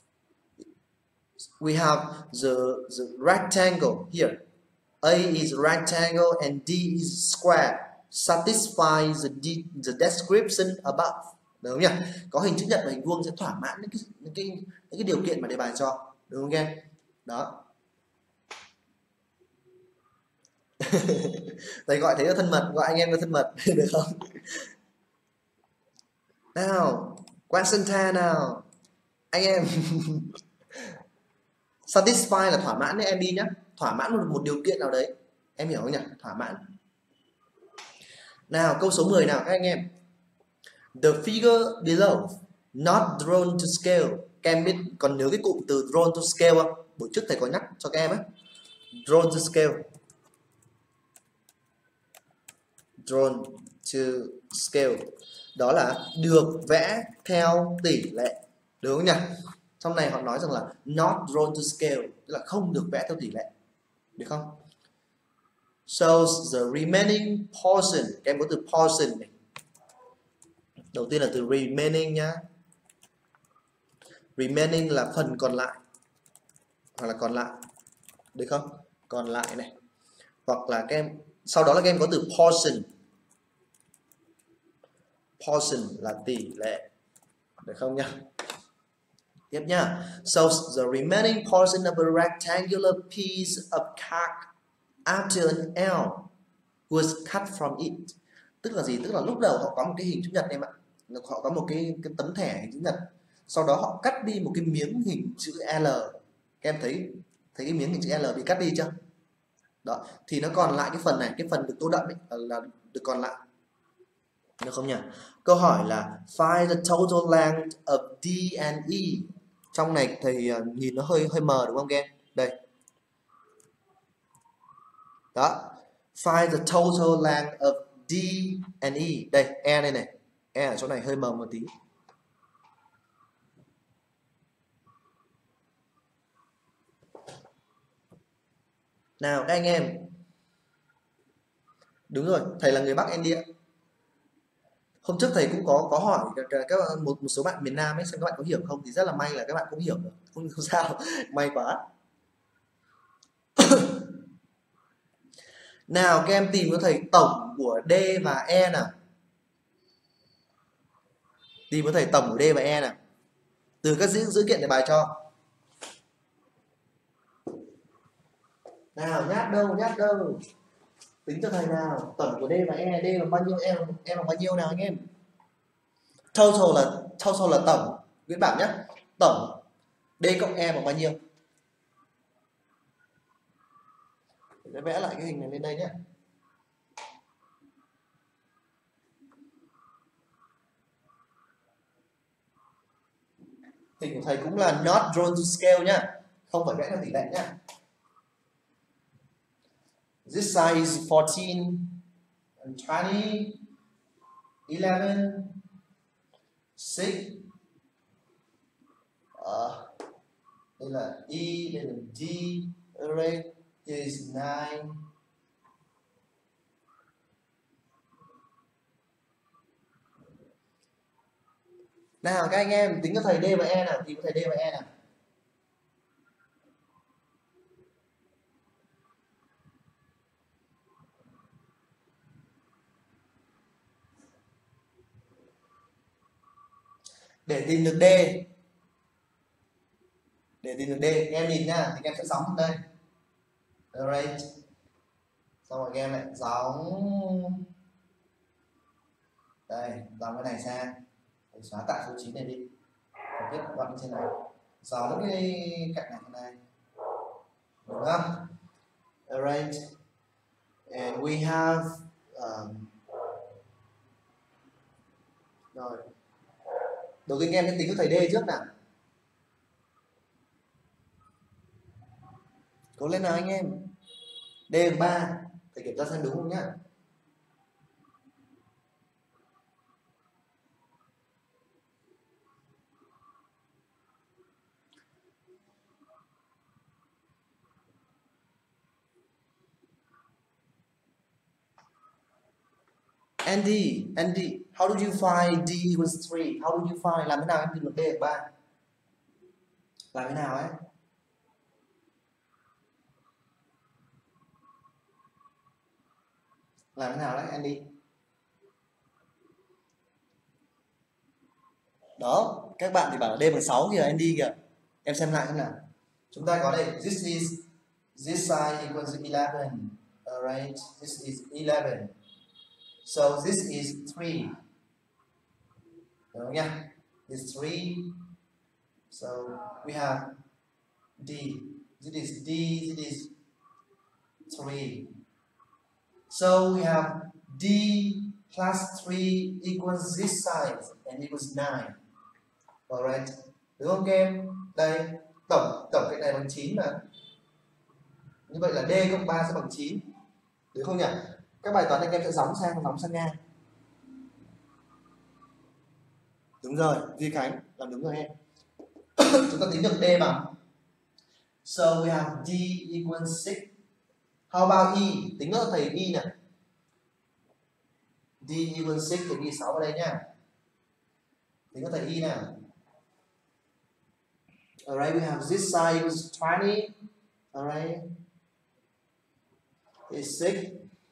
We have the rectangle here. A is rectangle and D is square. Satisfy the description above. Được không nhỉ? Có hình chữ nhật và hình vuông sẽ thỏa mãn những cái điều kiện mà đề bài cho. Đúng không em? Đó. Thầy gọi thế là thân mật, gọi anh em là thân mật. Được không? Nào, question 10 nào. Anh em. Satisfy là thỏa mãn đấy em đi nhá. Thỏa mãn một điều kiện nào đấy. Em hiểu không nhỉ? Thỏa mãn. Nào, câu số 10 nào các anh em. The figure below not drawn to scale. Các em biết còn nhớ cái cụm từ drawn to scale không? Buổi trước thầy có nhắc cho các em ấy. Drawn to scale. Drawn to scale. Đó là được vẽ theo tỷ lệ. Đúng không nhỉ? Trong này họ nói rằng là not drawn to scale, tức là không được vẽ theo tỷ lệ. Được không? Shows the remaining portion. Các em có từ portion này. Đầu tiên là từ remaining nhá. Remaining là phần còn lại, hoặc là còn lại, được không? Còn lại này. Hoặc là các em, sau đó là các em có từ portion. Portion là tỷ lệ, được không nhá? Tiếp nhá. Shows the remaining portion of a rectangular piece of card after an L was cut from it. Tức là gì? Tức là lúc đầu họ có một cái hình chữ nhật em ạ. Họ có một cái tấm thẻ hình chữ nhật. Sau đó họ cắt đi một cái miếng hình chữ L. Các em thấy cái miếng hình chữ L bị cắt đi chưa? Đó, thì nó còn lại cái phần này, cái phần được tô đậm ấy, là được còn lại. Được không nhỉ? Câu hỏi là find the total length of D and E. Trong này thầy nhìn nó hơi mờ đúng không các em? Đây. Đó. Find the total length of D and E. Đây, E đây này. E ở chỗ này hơi mờ một tí. Nào các anh em. Đúng rồi, thầy là người Bắc em đi ạ. Hôm trước thầy cũng có hỏi một số bạn miền Nam ấy xem các bạn có hiểu không, thì rất là may là các bạn cũng hiểu được. Không sao, may quá. Nào các em tìm cho thầy tổng của D và E nào. Tìm cho thầy tổng của D và E nào. Từ các dữ kiện để bài cho. Nào nhát đâu. Tính cho thầy nào. Tổng của D và E. D bằng bao nhiêu, E bằng bao nhiêu nào anh em. Total là tổng. Nguyễn Bảo nhé. Tổng D cộng E bằng bao nhiêu. Để vẽ lại cái hình này lên đây nhé. Hình của thầy cũng là not drawn to scale nhá. Không phải vẽ theo tỷ lệ nhá. This side is 14 and 20, 11, 6. Đây là E, đây là D, alright, here is 9. Nào các anh em tính cho thầy D và E nào, tìm thầy D và E nào. Để tìm được D, em nhìn nha, thì em sẽ gióng đây, alright, xong rồi em lại gióng đây, gióng cái này sang, để xóa tại số 9 này đi, viết gọn trên này, gióng cái cạnh này thế này, đúng không? Alright, and we have rồi, đầu tiên em sẽ tính cho thầy D trước nào. Cố lên nào anh em. D 3, thầy kiểm tra xem đúng không nhá. Andy, how do you find D equals 3? How do you find? Làm thế nào em tìm được D bằng 3? Làm thế nào ấy? Làm thế nào đấy Andy? Đó, các bạn thì bảo là D bằng 6 kìa Andy kìa. Em xem lại xem nào. Chúng ta có đây, this side equals 11. Alright, this is 11. So this is 3. Được không nhá? This is 3. So we have D. This is D, this is 3. So we have D plus 3 equals this side and equals 9. Alright. Đúng không các em? Đây, tổng cạnh này bằng 9 mà. Như vậy là D cộng 3 sẽ bằng 9. Đúng không nhỉ? Các bài toán này em sẽ gióng sang ngang. Đúng rồi, Duy Khánh làm đúng rồi em. Chúng ta tính được D bằng. So we have D equals 6. How about E? Tính cho thầy E nè. D equals 6 thì ghi 6 vào đây nhá. Tính cho thầy E nào. Alright, we have this side equals 20. Alright. Is 6.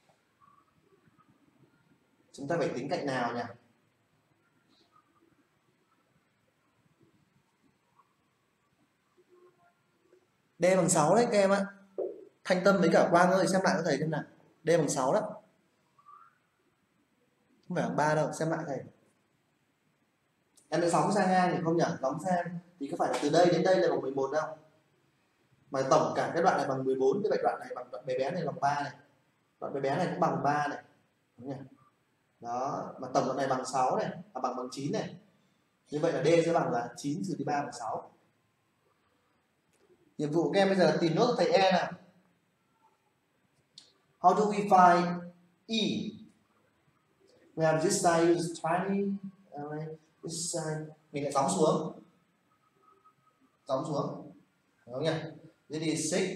Chúng ta phải tính cạnh nào nhỉ? D bằng 6 đấy các em ạ. Thanh Tâm với cả Quang ơi xem lại cho thầy xem nào. D bằng 6 đó. Không phải bằng 3 đâu, xem lại thầy. Em đã sóng sang ngang thì không nhỉ? Sóng sang thì có phải là từ đây đến đây là bằng 11 đâu. Mà tổng cả cái đoạn này bằng 14, cái đoạn này bằng đoạn bé bé này bằng 3 này. Đoạn bé bé này cũng bằng 3 này. Đúng nhỉ? Đó, mà tổng đoạn này bằng 6 này, bằng 9 này. Như vậy là D sẽ bằng là 9 trừ đi 3 bằng 6. Nhiệm vụ của các em bây giờ là tìm nốt thầy E nào. How do we find E? We have this side is 20. Alright. This side. Mình lại gióng xuống. Đúng không nhỉ? This is 6.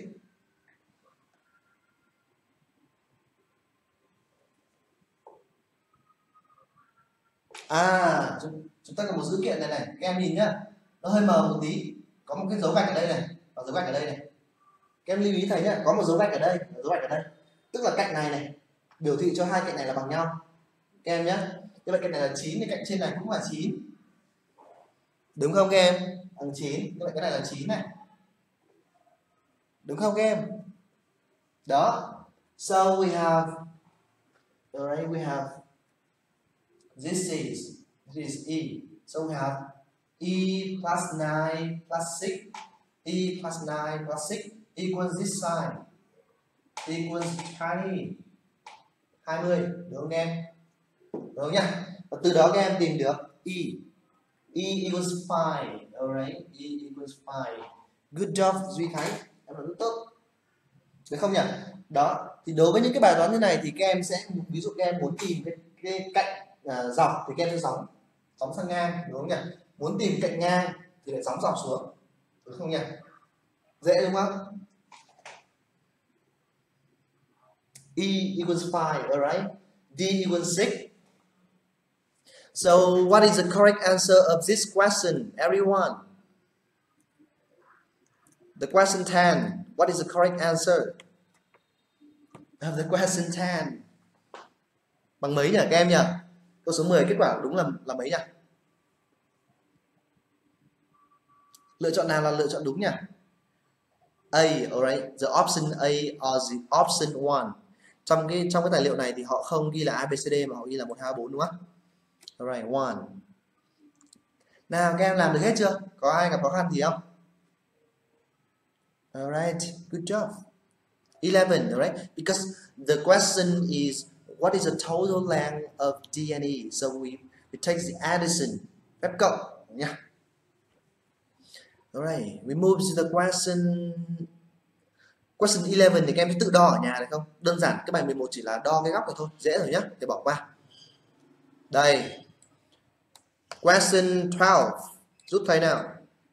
Chúng ta có một dữ kiện này này, các em nhìn nhá, nó hơi mờ một tí, có một cái dấu gạch ở đây này và dấu gạch ở đây này. Các em lưu ý thầy nhá, có một dấu gạch ở đây và dấu gạch ở đây, tức là cạnh này này biểu thị cho hai cạnh này là bằng nhau. Các em nhá, như vậy cạnh này là 9 thì cạnh trên này cũng là 9, đúng không các em? Bằng 9, như vậy cái này là 9 này, đúng không các em? Đó. So we have, alright, we have this is E. So we have E plus 9 plus 6. E plus 9 plus 6 equals this side. Equals 20. 20. Đúng không em? Đúng không nhá? Và từ đó các em tìm được E. E equals 5. Alright. E equals 5. Good job Duy Khánh. Em làm rất tốt. Được không nhỉ? Đó. thì đối với những cái bài toán như này thì các em sẽ, ví dụ các em muốn tìm cái cạnh dọc thì các em sẽ sóng sang ngang, đúng không nhỉ? Muốn tìm cạnh ngang thì lại sóng dọc xuống, đúng không nhỉ? Dễ đúng không? E equals 5, alright? D equals 6. So what is the correct answer of this question, everyone? The question 10. What is the correct answer of the question 10? Bằng mấy nhỉ các em nhỉ? Câu số 10 kết quả đúng là mấy nhỉ? Lựa chọn nào là lựa chọn đúng nhỉ? A, alright. The option A or the option 1. Trong cái tài liệu này thì họ không ghi là ABCD mà họ ghi là 1 2 4 đúng không? Alright, 1. Nào các em làm được hết chưa? Có ai gặp khó khăn gì không? Alright, good job. 11, alright? Because the question is what is the total length of D and E? So we take the addition, phép cộng nha. Alright, we move to the question 11 thì các em tự đo ở nhà được không? Đơn giản cái bài 11 chỉ là đo cái góc này thôi, dễ rồi nhá, để bỏ qua. Đây. Question 12. Rút thầy nào.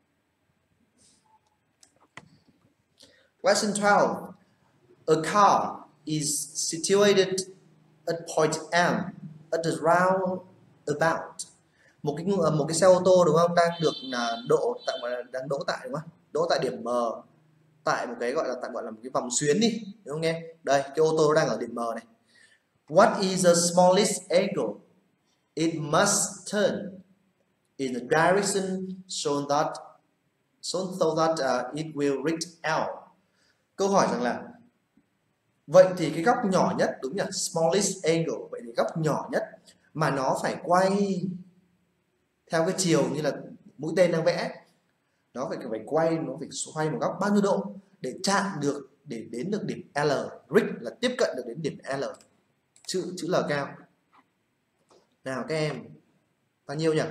Question 12. A car is situated at point M at the roundabout. Một cái xe ô tô đúng không? Đang được đang đỗ tại đúng không? Đỗ tại điểm M, tại một cái gọi là một cái vòng xuyến đi, đúng không nghe? Đây, cái ô tô đang ở điểm M này. What is the smallest angle it must turn in the direction shown so that it will reach L? Câu hỏi rằng là vậy thì cái góc nhỏ nhất, đúng nhỉ? Smallest angle, vậy thì góc nhỏ nhất mà nó phải quay theo cái chiều như là mũi tên đang vẽ, nó phải quay, nó phải xoay một góc bao nhiêu độ để chạm được, để đến được điểm L. Reach là tiếp cận được đến điểm L, chữ L cao. Nào các em, bao nhiêu nhỉ?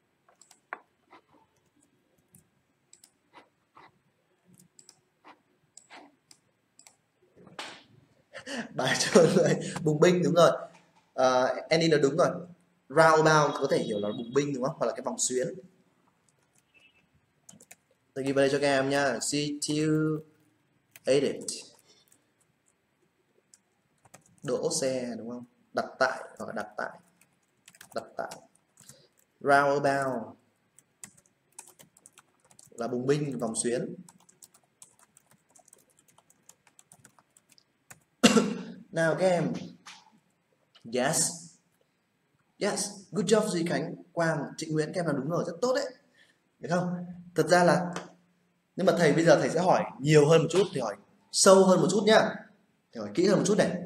Bài trơn rồi, bùng binh đúng rồi. Andy là đúng rồi. Roundabout có thể hiểu là bùng binh đúng không? Hoặc là cái vòng xuyến. Tôi ghi vào đây cho các em nha. Situated, đỗ xe đúng không? Đặt tại hoặc là đặt tại. Roundabout là bùng binh, vòng xuyến. Nào các em. Yes, good job Duy Khánh, Quang, Trịnh Nguyễn, các em làm đúng rồi, rất tốt đấy, được không? Thật ra là, nhưng mà thầy bây giờ thầy sẽ hỏi nhiều hơn một chút, thì hỏi sâu hơn một chút nhá, thì hỏi kỹ hơn một chút này.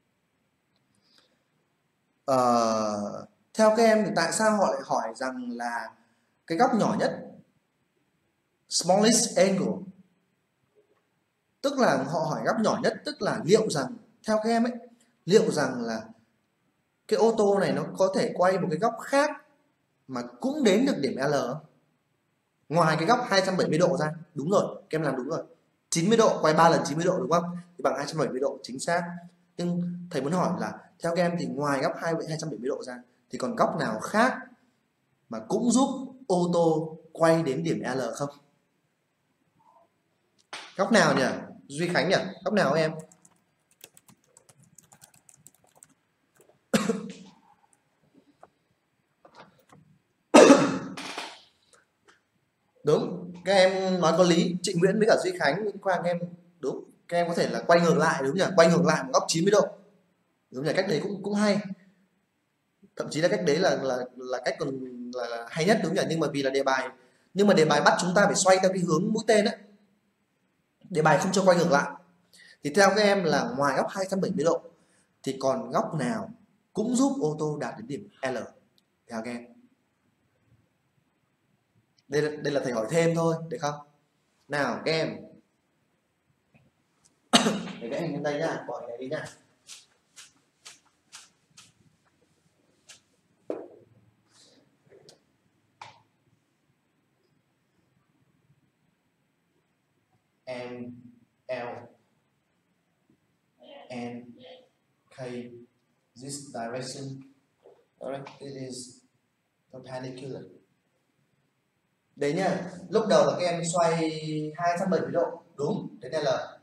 Theo các em thì tại sao họ lại hỏi rằng là cái góc nhỏ nhất, smallest angle, tức là họ hỏi góc nhỏ nhất, tức là liệu rằng theo các em ấy, liệu rằng là cái ô tô này nó có thể quay một cái góc khác mà cũng đến được điểm L ngoài cái góc 270 độ ra. Đúng rồi, các em làm đúng rồi. 90 độ, quay 3 lần 90 độ đúng không? Thì bằng 270 độ, chính xác. Nhưng thầy muốn hỏi là theo các em thì ngoài góc 270 độ ra thì còn góc nào khác mà cũng giúp ô tô quay đến điểm L không? Góc nào nhỉ? Duy Khánh nhỉ? Góc nào em? Đúng, các em nói có lý. Trịnh Nguyễn với cả Duy Khánh, Nguyễn Quang, em đúng. Các em có thể là quay ngược lại, đúng nhỉ? Quay ngược lại một góc 90 độ. Đúng nhỉ? Cách đấy cũng hay. Thậm chí là cách đấy là cách còn là hay nhất, đúng nhỉ? Nhưng mà vì là đề bài bắt chúng ta phải xoay theo cái hướng mũi tên ấy. Đề bài không cho quay ngược lại. Thì theo các em là ngoài góc 270 độ thì còn góc nào cũng giúp ô tô đạt đến điểm L theo các em? Đây là thầy hỏi thêm thôi, được không? Nào các em. Để các em lên đây nhá, bỏ này đi nhá. M L and K this direction. Alright, it is perpendicular. Đấy nhá, lúc đầu là các em xoay 270 độ, đúng, thế nên là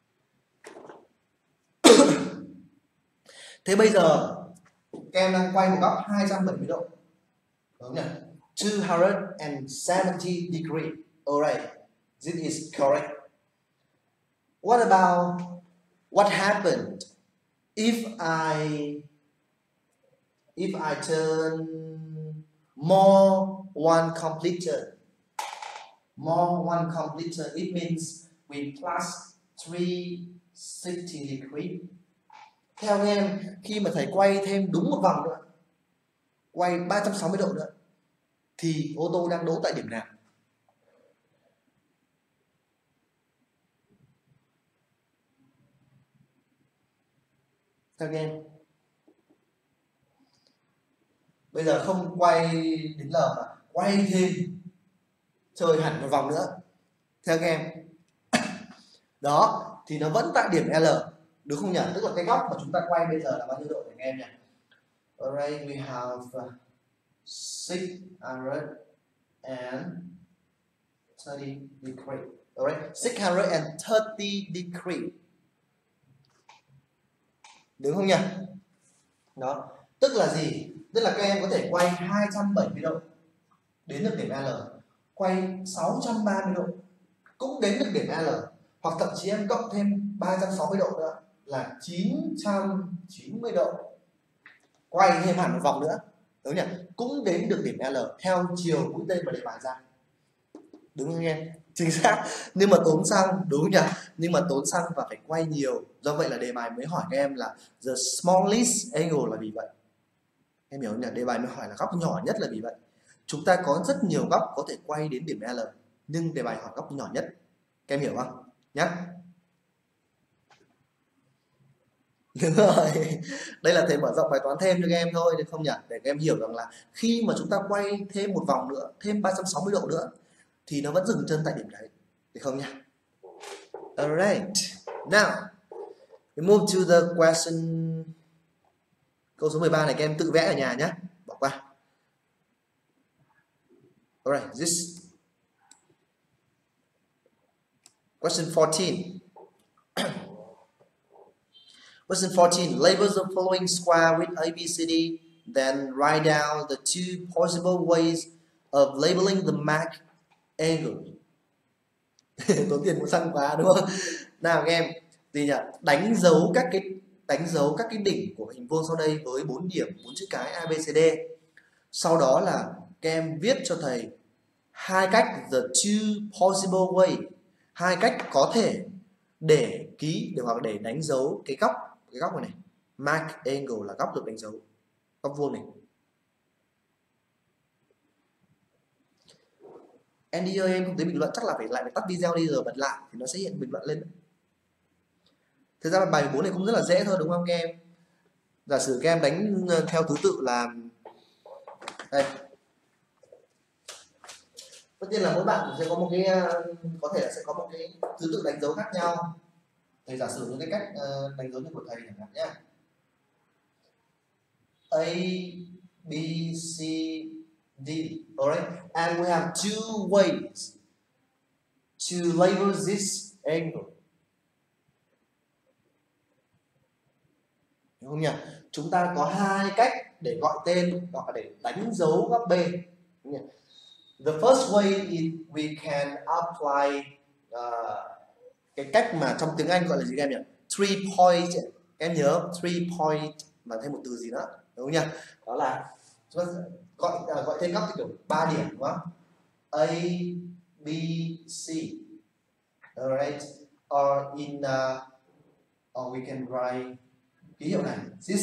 thế bây giờ các em đang quay một góc 270 độ, đúng nhỉ? 270 degree. Alright, this is correct. What about what happened if I turn more one completer? More one completer, it means we plus 360 degree. Theo em, khi mà thầy quay thêm đúng một vòng nữa, quay 360 độ nữa, thì ô tô đang đỗ tại điểm nào? Theo em, bây giờ không quay đến L mà quay thêm, chơi hẳn một vòng nữa. Theo các em, đó thì nó vẫn tại điểm L, đúng không nhỉ? Tức là cái góc mà chúng ta quay bây giờ là bao nhiêu độ để các em nhỉ? Alright, we have 630 degree. Alright, 630 degree. Đúng không nhỉ? Đó, tức là gì? Tức là các em có thể quay 270 độ đến được điểm L, quay 630 độ cũng đến được điểm L, hoặc thậm chí em cộng thêm 360 độ nữa là 990 độ, quay thêm hẳn một vòng nữa, đúng nhỉ? Cũng đến được điểm L theo chiều mũi tên mà đề bài ra. Đúng không em? Chính xác. Nhưng mà tốn xăng, đúng không nhỉ? Nhưng mà tốn xăng và phải quay nhiều. Do vậy là đề bài mới hỏi các em là the smallest angle là vì vậy. Em hiểu không nhỉ? Đề bài mới hỏi là góc nhỏ nhất là vì vậy. Chúng ta có rất nhiều góc có thể quay đến điểm L, nhưng đề bài hỏi góc nhỏ nhất. Các em hiểu không? Nhá. Đúng rồi. Đây là thầy mở rộng bài toán thêm cho các em thôi, được không nhỉ? Để các em hiểu rằng là khi mà chúng ta quay thêm một vòng nữa, thêm 360 độ nữa, thì nó vẫn dừng chân tại điểm đấy, được không nhỉ? Alright. Now, we move to the question. Câu số 13 này các em tự vẽ ở nhà nhé, bỏ qua. Alright, this question 14. Question 14. Label the following square with ABCD, then write down the two possible ways of labeling the mark angle. Tốn tiền cũng xăng quá đúng không? Nào các em, gì nhỉ? Đánh dấu các cái đỉnh của hình vuông sau đây với 4 điểm, 4 chữ cái ABCD. Sau đó là các em viết cho thầy hai cách, the two possible way, hai cách có thể để ký hoặc để đánh dấu cái góc này, mark angle là góc được đánh dấu, góc vuông này. Andy ơi, em không thấy bình luận, chắc là lại phải tắt video đi rồi bật lại thì nó sẽ hiện bình luận lên. Thực ra bài 14 này cũng rất là dễ thôi đúng không các em? Giả sử các em đánh theo thứ tự là đây. Tất nhiên là mỗi bạn sẽ có một cái, có thể là sẽ có một cái thứ tự đánh dấu khác nhau. Thầy giả sử những cái cách đánh dấu như của thầy chẳng hạn nhé. A, B, C, D. Alright, and we have two ways to label this angle. Đúng không nhỉ? Chúng ta có hai cách để gọi tên hoặc là để đánh dấu góc B. Đúng không nhỉ? The first way is we can apply cái cách mà trong tiếng Anh gọi là gì các em nhỉ? 3 point. Em nhớ 3 point mà thêm một từ gì nữa, đúng không nhỉ? Đó là gọi tên góc thì kiểu 3 điểm đúng không? A, B, C. Alright. Or in or we can write ký hiệu này, this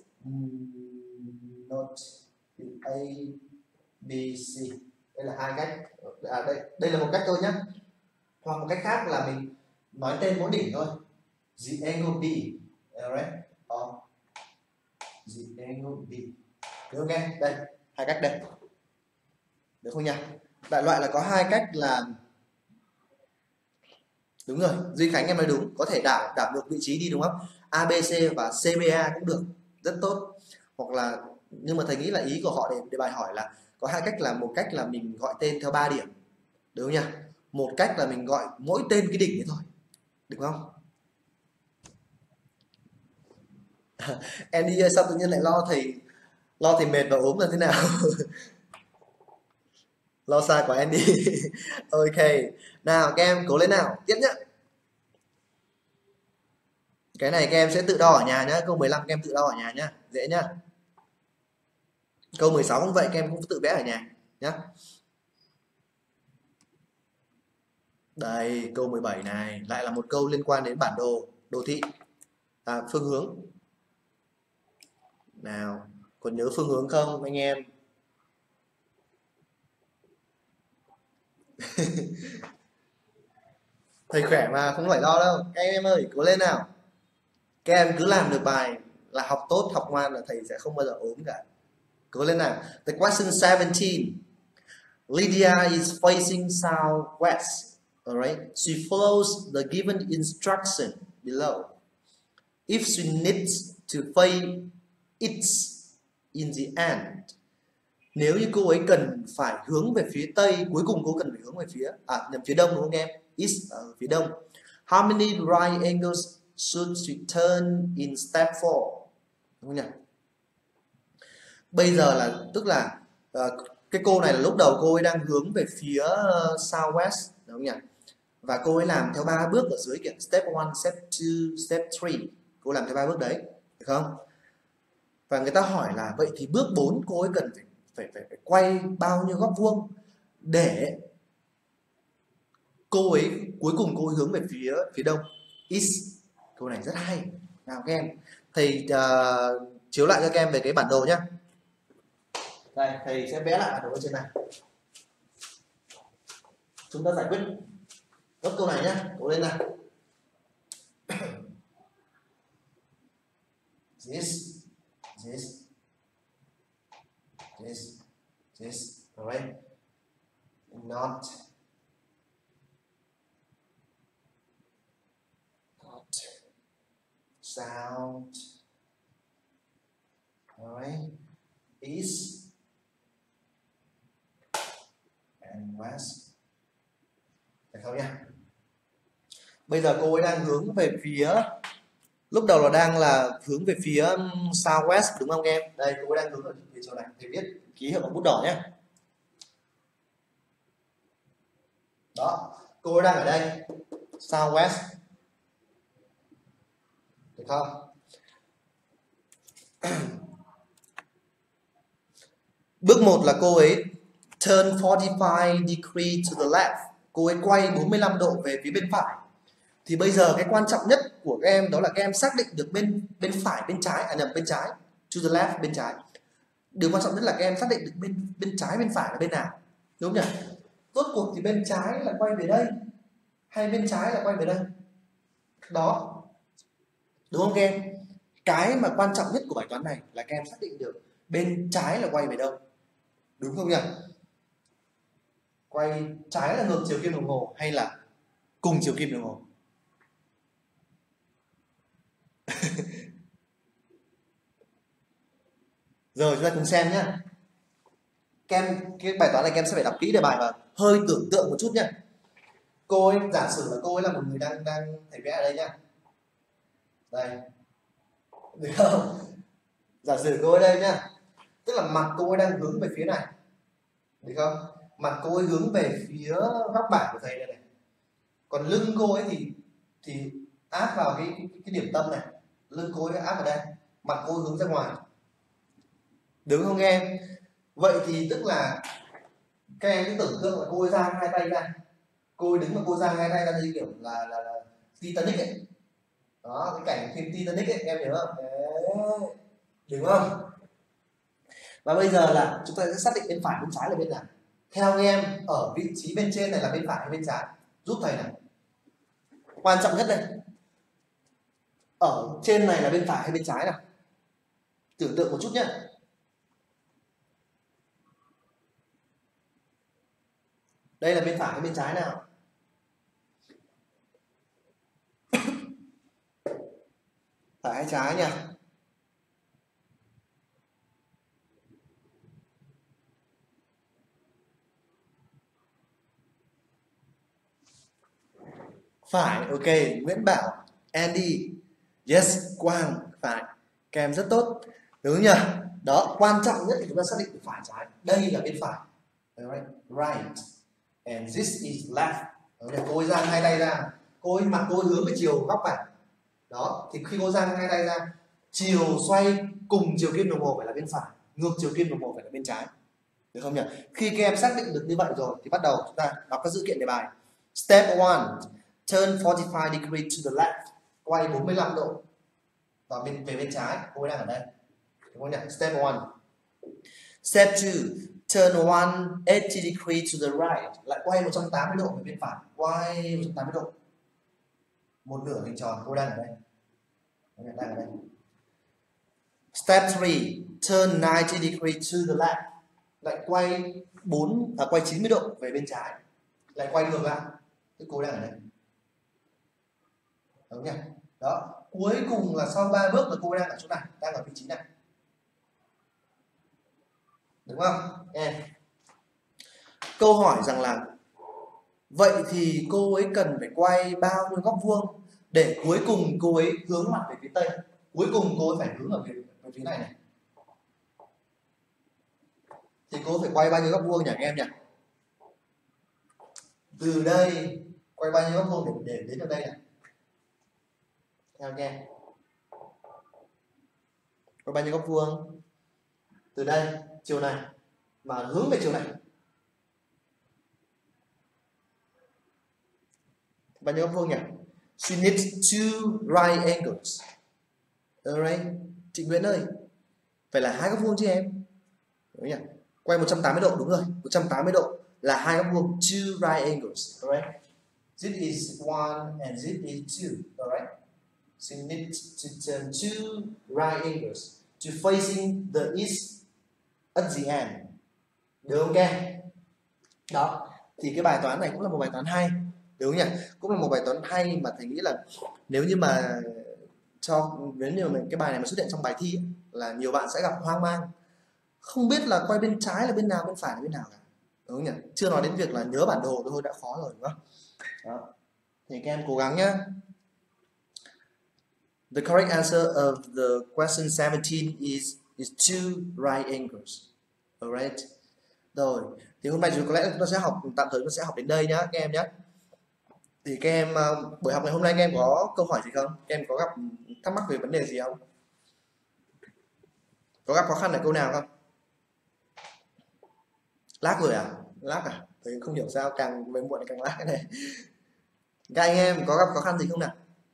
note A, B, C. Đây là hai cách. Đây là một cách thôi nhé. Hoặc một cách khác là mình nói tên mỗi đỉnh thôi. The angle B, alright, or the angle B. Được không em? Đây, hai cách đây. Được không nhỉ? Đại loại là có hai cách là đúng rồi. Duy Khánh em nói đúng, có thể đảo ngược vị trí đi đúng không? ABC và CBA cũng được, rất tốt. Hoặc là, nhưng mà thầy nghĩ là ý của họ để bài hỏi là có hai cách, là một cách là mình gọi tên theo 3 điểm, được không nhỉ? Một cách là mình gọi mỗi tên cái đỉnh ấy thôi, được không? Andy ơi, sao tự nhiên lại lo thầy mệt và ốm là thế nào? Lo xa của Andy. Ok, nào các em cố lên nào, tiếp nhá. Cái này các em sẽ tự đo ở nhà nhá, câu 15 các em tự đo ở nhà nhá, dễ nhá. Câu 16 cũng vậy, các em cũng tự vẽ ở nhà nhá. Đây, câu 17 này lại là một câu liên quan đến bản đồ đô thị, phương hướng. Nào, còn nhớ phương hướng không anh em? Thầy khỏe mà, không phải lo đâu. Các em ơi, cố lên nào. Các em cứ làm được bài là học tốt, học ngoan là thầy sẽ không bao giờ ốm cả. Cố lên nào. The question 17. Lydia is facing southwest. Alright, she follows the given instruction below. If she needs to face it in the end, nếu như cô ấy cần phải hướng về phía tây, cuối cùng cô cần phải hướng về phía nhầm, phía đông đúng không em? East ở phía đông. How many right angles should she turn in step 4? Đúng không nhỉ? Bây giờ là tức là cái cô này là lúc đầu cô ấy đang hướng về phía southwest, đúng không nhỉ? Và cô ấy làm theo 3 bước ở dưới kìa, step 1, step 2, step 3. Cô làm theo 3 bước đấy, được không? Và người ta hỏi là vậy thì bước 4 cô ấy cần phải quay bao nhiêu góc vuông để cô ấy cuối cùng cô ấy hướng về phía đông, east. Câu này rất hay. Nào các em, thầy chiếu lại cho các em về cái bản đồ nhé. Đây, thầy sẽ vẽ lại bản đồ ở trên này. Chúng ta giải quyết nốt câu này nhé, cố lên nào. This, alright, not south, alright, east and west, được không nhỉ? Bây giờ cô ấy đang hướng về phía, lúc đầu là đang là hướng về phía southwest đúng không em? Đây, cô ấy đang hướng ở phía chỗ này, thầy viết ký hiệu bằng bút đỏ nhé. Đó, cô ấy đang ở đây, southwest, được không? Bước 1 là cô ấy turn 45 degree to the left, cô ấy quay 45 độ về phía bên phải. Thì bây giờ cái quan trọng nhất của các em đó là các em xác định được bên phải, bên trái, bên trái, to the left, bên trái. Điều quan trọng nhất là các em xác định được bên trái, bên phải là bên nào, đúng không nhỉ? Rốt cuộc thì bên trái là quay về đây hay bên trái là quay về đây? Đó, đúng không các em? Cái mà quan trọng nhất của bài toán này là các em xác định được bên trái là quay về đâu, đúng không nhỉ? Quay trái là ngược chiều kim đồng hồ hay là cùng chiều kim đồng hồ? Rồi chúng ta cùng xem nhé. Cái bài toán này các em sẽ phải đọc kỹ đề bài và hơi tưởng tượng một chút nhé. Cô ấy giả sử là cô ấy là một người đang thầy vẽ ở đây nhá. Đây, được không? Giả sử cô ấy đây nhá, tức là mặt cô ấy đang hướng về phía này, được không? Mặt cô ấy hướng về phía góc bảng của thầy đây này. Còn lưng cô ấy thì áp vào cái điểm tâm này, lưng cô ấy áp vào đây, mặt cô ấy hướng ra ngoài, đúng không em? Vậy thì tức là các em cứ tưởng tượng là cô ấy giang hai tay ra, cô ấy đứng mà cô giang hai tay ra như kiểu là Titanic ấy. Đó, cái cảnh phim Titanic ấy, em hiểu không? Đấy, đúng không? Và bây giờ là chúng ta sẽ xác định bên phải bên trái là bên nào. Theo em ở vị trí bên trên này là bên phải hay bên trái? Giúp thầy này. Quan trọng nhất đây, ở trên này là bên phải hay bên trái nào? Tưởng tượng một chút nhé. Đây là bên phải hay bên trái nào? Phải hay trái nhỉ? Phải, ok. Nguyễn Bảo, Andy, yes, Quang, phải. Các em rất tốt, đúng nhỉ? Đó, quan trọng nhất thì chúng ta xác định được phải trái. Đây là bên phải, right, and this is left. Cô ấy giang hai tay ra, cô ấy mặt cô ấy hướng về chiều góc phải. Đó, thì khi cô giang hai tay ra, chiều xoay cùng chiều kim đồng hồ phải là bên phải, ngược chiều kim đồng hồ phải là bên trái, được không nhỉ? Khi các em xác định được như vậy rồi thì bắt đầu chúng ta đọc các dữ kiện đề bài. Step 1, turn 45 degree to the left, quay 45 độ và về bên trái. Cô ấy đang ở đây, đúng không nhỉ? Step 1. Step 2, turn 180 degree to the right, lại quay 180 độ về bên phải, quay 180 độ, một nửa hình tròn. Cô đang ở đây, đang ở đây. Step 3, turn 90 degree to the left, lại quay 90 độ về bên trái, lại quay ngược lại. Cái cô đang ở đây, đúng nhỉ? Đó, cuối cùng là sau 3 bước là cô đang ở chỗ này, đang ở vị trí này, đúng không em? Câu hỏi rằng là vậy thì cô ấy cần phải quay bao nhiêu góc vuông để cuối cùng cô ấy hướng mặt về phía tây, cuối cùng cô ấy phải hướng ở về phía này này, thì cô phải quay bao nhiêu góc vuông nhỉ các em nhỉ? Từ đây quay bao nhiêu góc vuông để đến được đây này, theo nghe, quay bao nhiêu góc vuông từ đây chiều này mà hướng về chiều này, bao nhiêu góc vuông nhỉ? She needs two right angles. Alright, chị Nguyễn ơi, phải là 2 góc vuông chứ em, đúng nhỉ? Quay 180 độ, đúng rồi, 180 độ là 2 góc vuông, two right angles. Alright, this is 1 and this is 2. Alright, she needs to turn 2 right angles to facing the east at the end. Được không các em? Đó, thì cái bài toán này cũng là một bài toán hay, đúng không nhỉ? Cũng là một bài toán hay mà thầy nghĩ là nếu như mà cái bài này mà xuất hiện trong bài thi ấy, là nhiều bạn sẽ gặp hoang mang, không biết là quay bên trái là bên nào, bên phải là bên nào cả, đúng không nhỉ? Chưa nói đến việc là nhớ bản đồ thôi đã khó rồi, đúng không? Đó, thì các em cố gắng nhá. The correct answer of the question 17 is two right angles. Alright. Rồi, thì hôm nay có lẽ chúng ta sẽ học, tạm thời chúng ta sẽ học đến đây nhá các em nhé. Thì các em buổi học ngày hôm nay các em có câu hỏi gì không? Các em có gặp thắc mắc về vấn đề gì không? Có gặp khó khăn ở câu nào không? Lag rồi à? Lag à? Thì không hiểu sao càng về muộn càng lag cái này. Các anh em có gặp khó khăn gì không nào?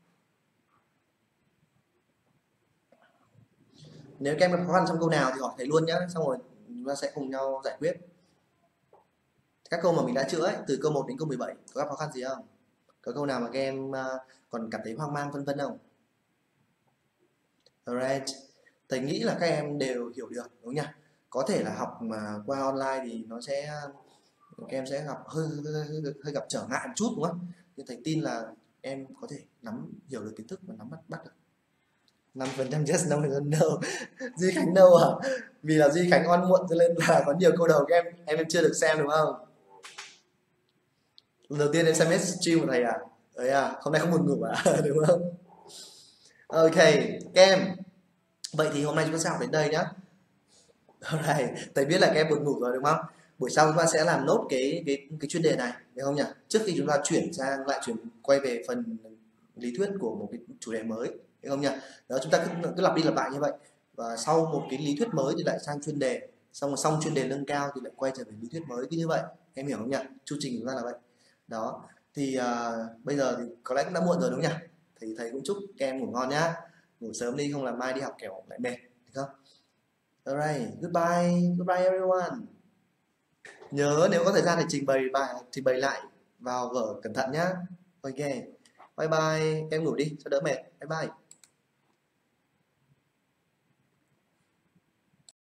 Nếu các em gặp khó khăn trong câu nào thì hỏi thầy luôn nhá, xong rồi chúng ta sẽ cùng nhau giải quyết. Các câu mà mình đã chữa ấy, từ câu 1 đến câu 17 có gặp khó khăn gì không? Có câu nào mà các em còn cảm thấy hoang mang vân vân không? Alright, thầy nghĩ là các em đều hiểu được, đúng nhỉ? Có thể là học mà qua online thì nó sẽ các em sẽ gặp hơi gặp trở ngại một chút, đúng không? Nhưng thầy tin là em có thể hiểu được kiến thức và nắm bắt được. 5% yes, 5% no. Duy Khánh no à? Vì là Duy Khánh on muộn cho nên là có nhiều câu đầu các em chưa được xem, đúng không? Lần đầu tiên em xem hết stream của thầy à? Đấy à, hôm nay không buồn ngủ à? Đúng không? Ok, các em. Vậy thì hôm nay chúng ta sẽ học đến đây nhá. Alright, thầy biết là các em buồn ngủ rồi đúng không? Buổi sau chúng ta sẽ làm nốt cái chuyên đề này, được không nhỉ? Trước khi chúng ta chuyển quay về phần lý thuyết của một cái chủ đề mới, được không nhỉ? Đó, chúng ta cứ lặp đi lặp lại như vậy. Và sau một cái lý thuyết mới thì lại sang chuyên đề, xong chuyên đề nâng cao thì lại quay trở về lý thuyết mới, cứ như vậy. Em hiểu không nhỉ? Chu trình chúng ta là vậy. Đó. Thì bây giờ thì có lẽ cũng đã muộn rồi đúng không nhỉ? Thì thầy cũng chúc các em ngủ ngon nhá. Ngủ sớm đi, không là mai đi học kẻo lại mệt, được không? Alright, goodbye everyone. Nhớ nếu có thời gian thì trình bày lại vào vở cẩn thận nhá. Ok, bye bye, em ngủ đi cho đỡ mệt. Bye bye.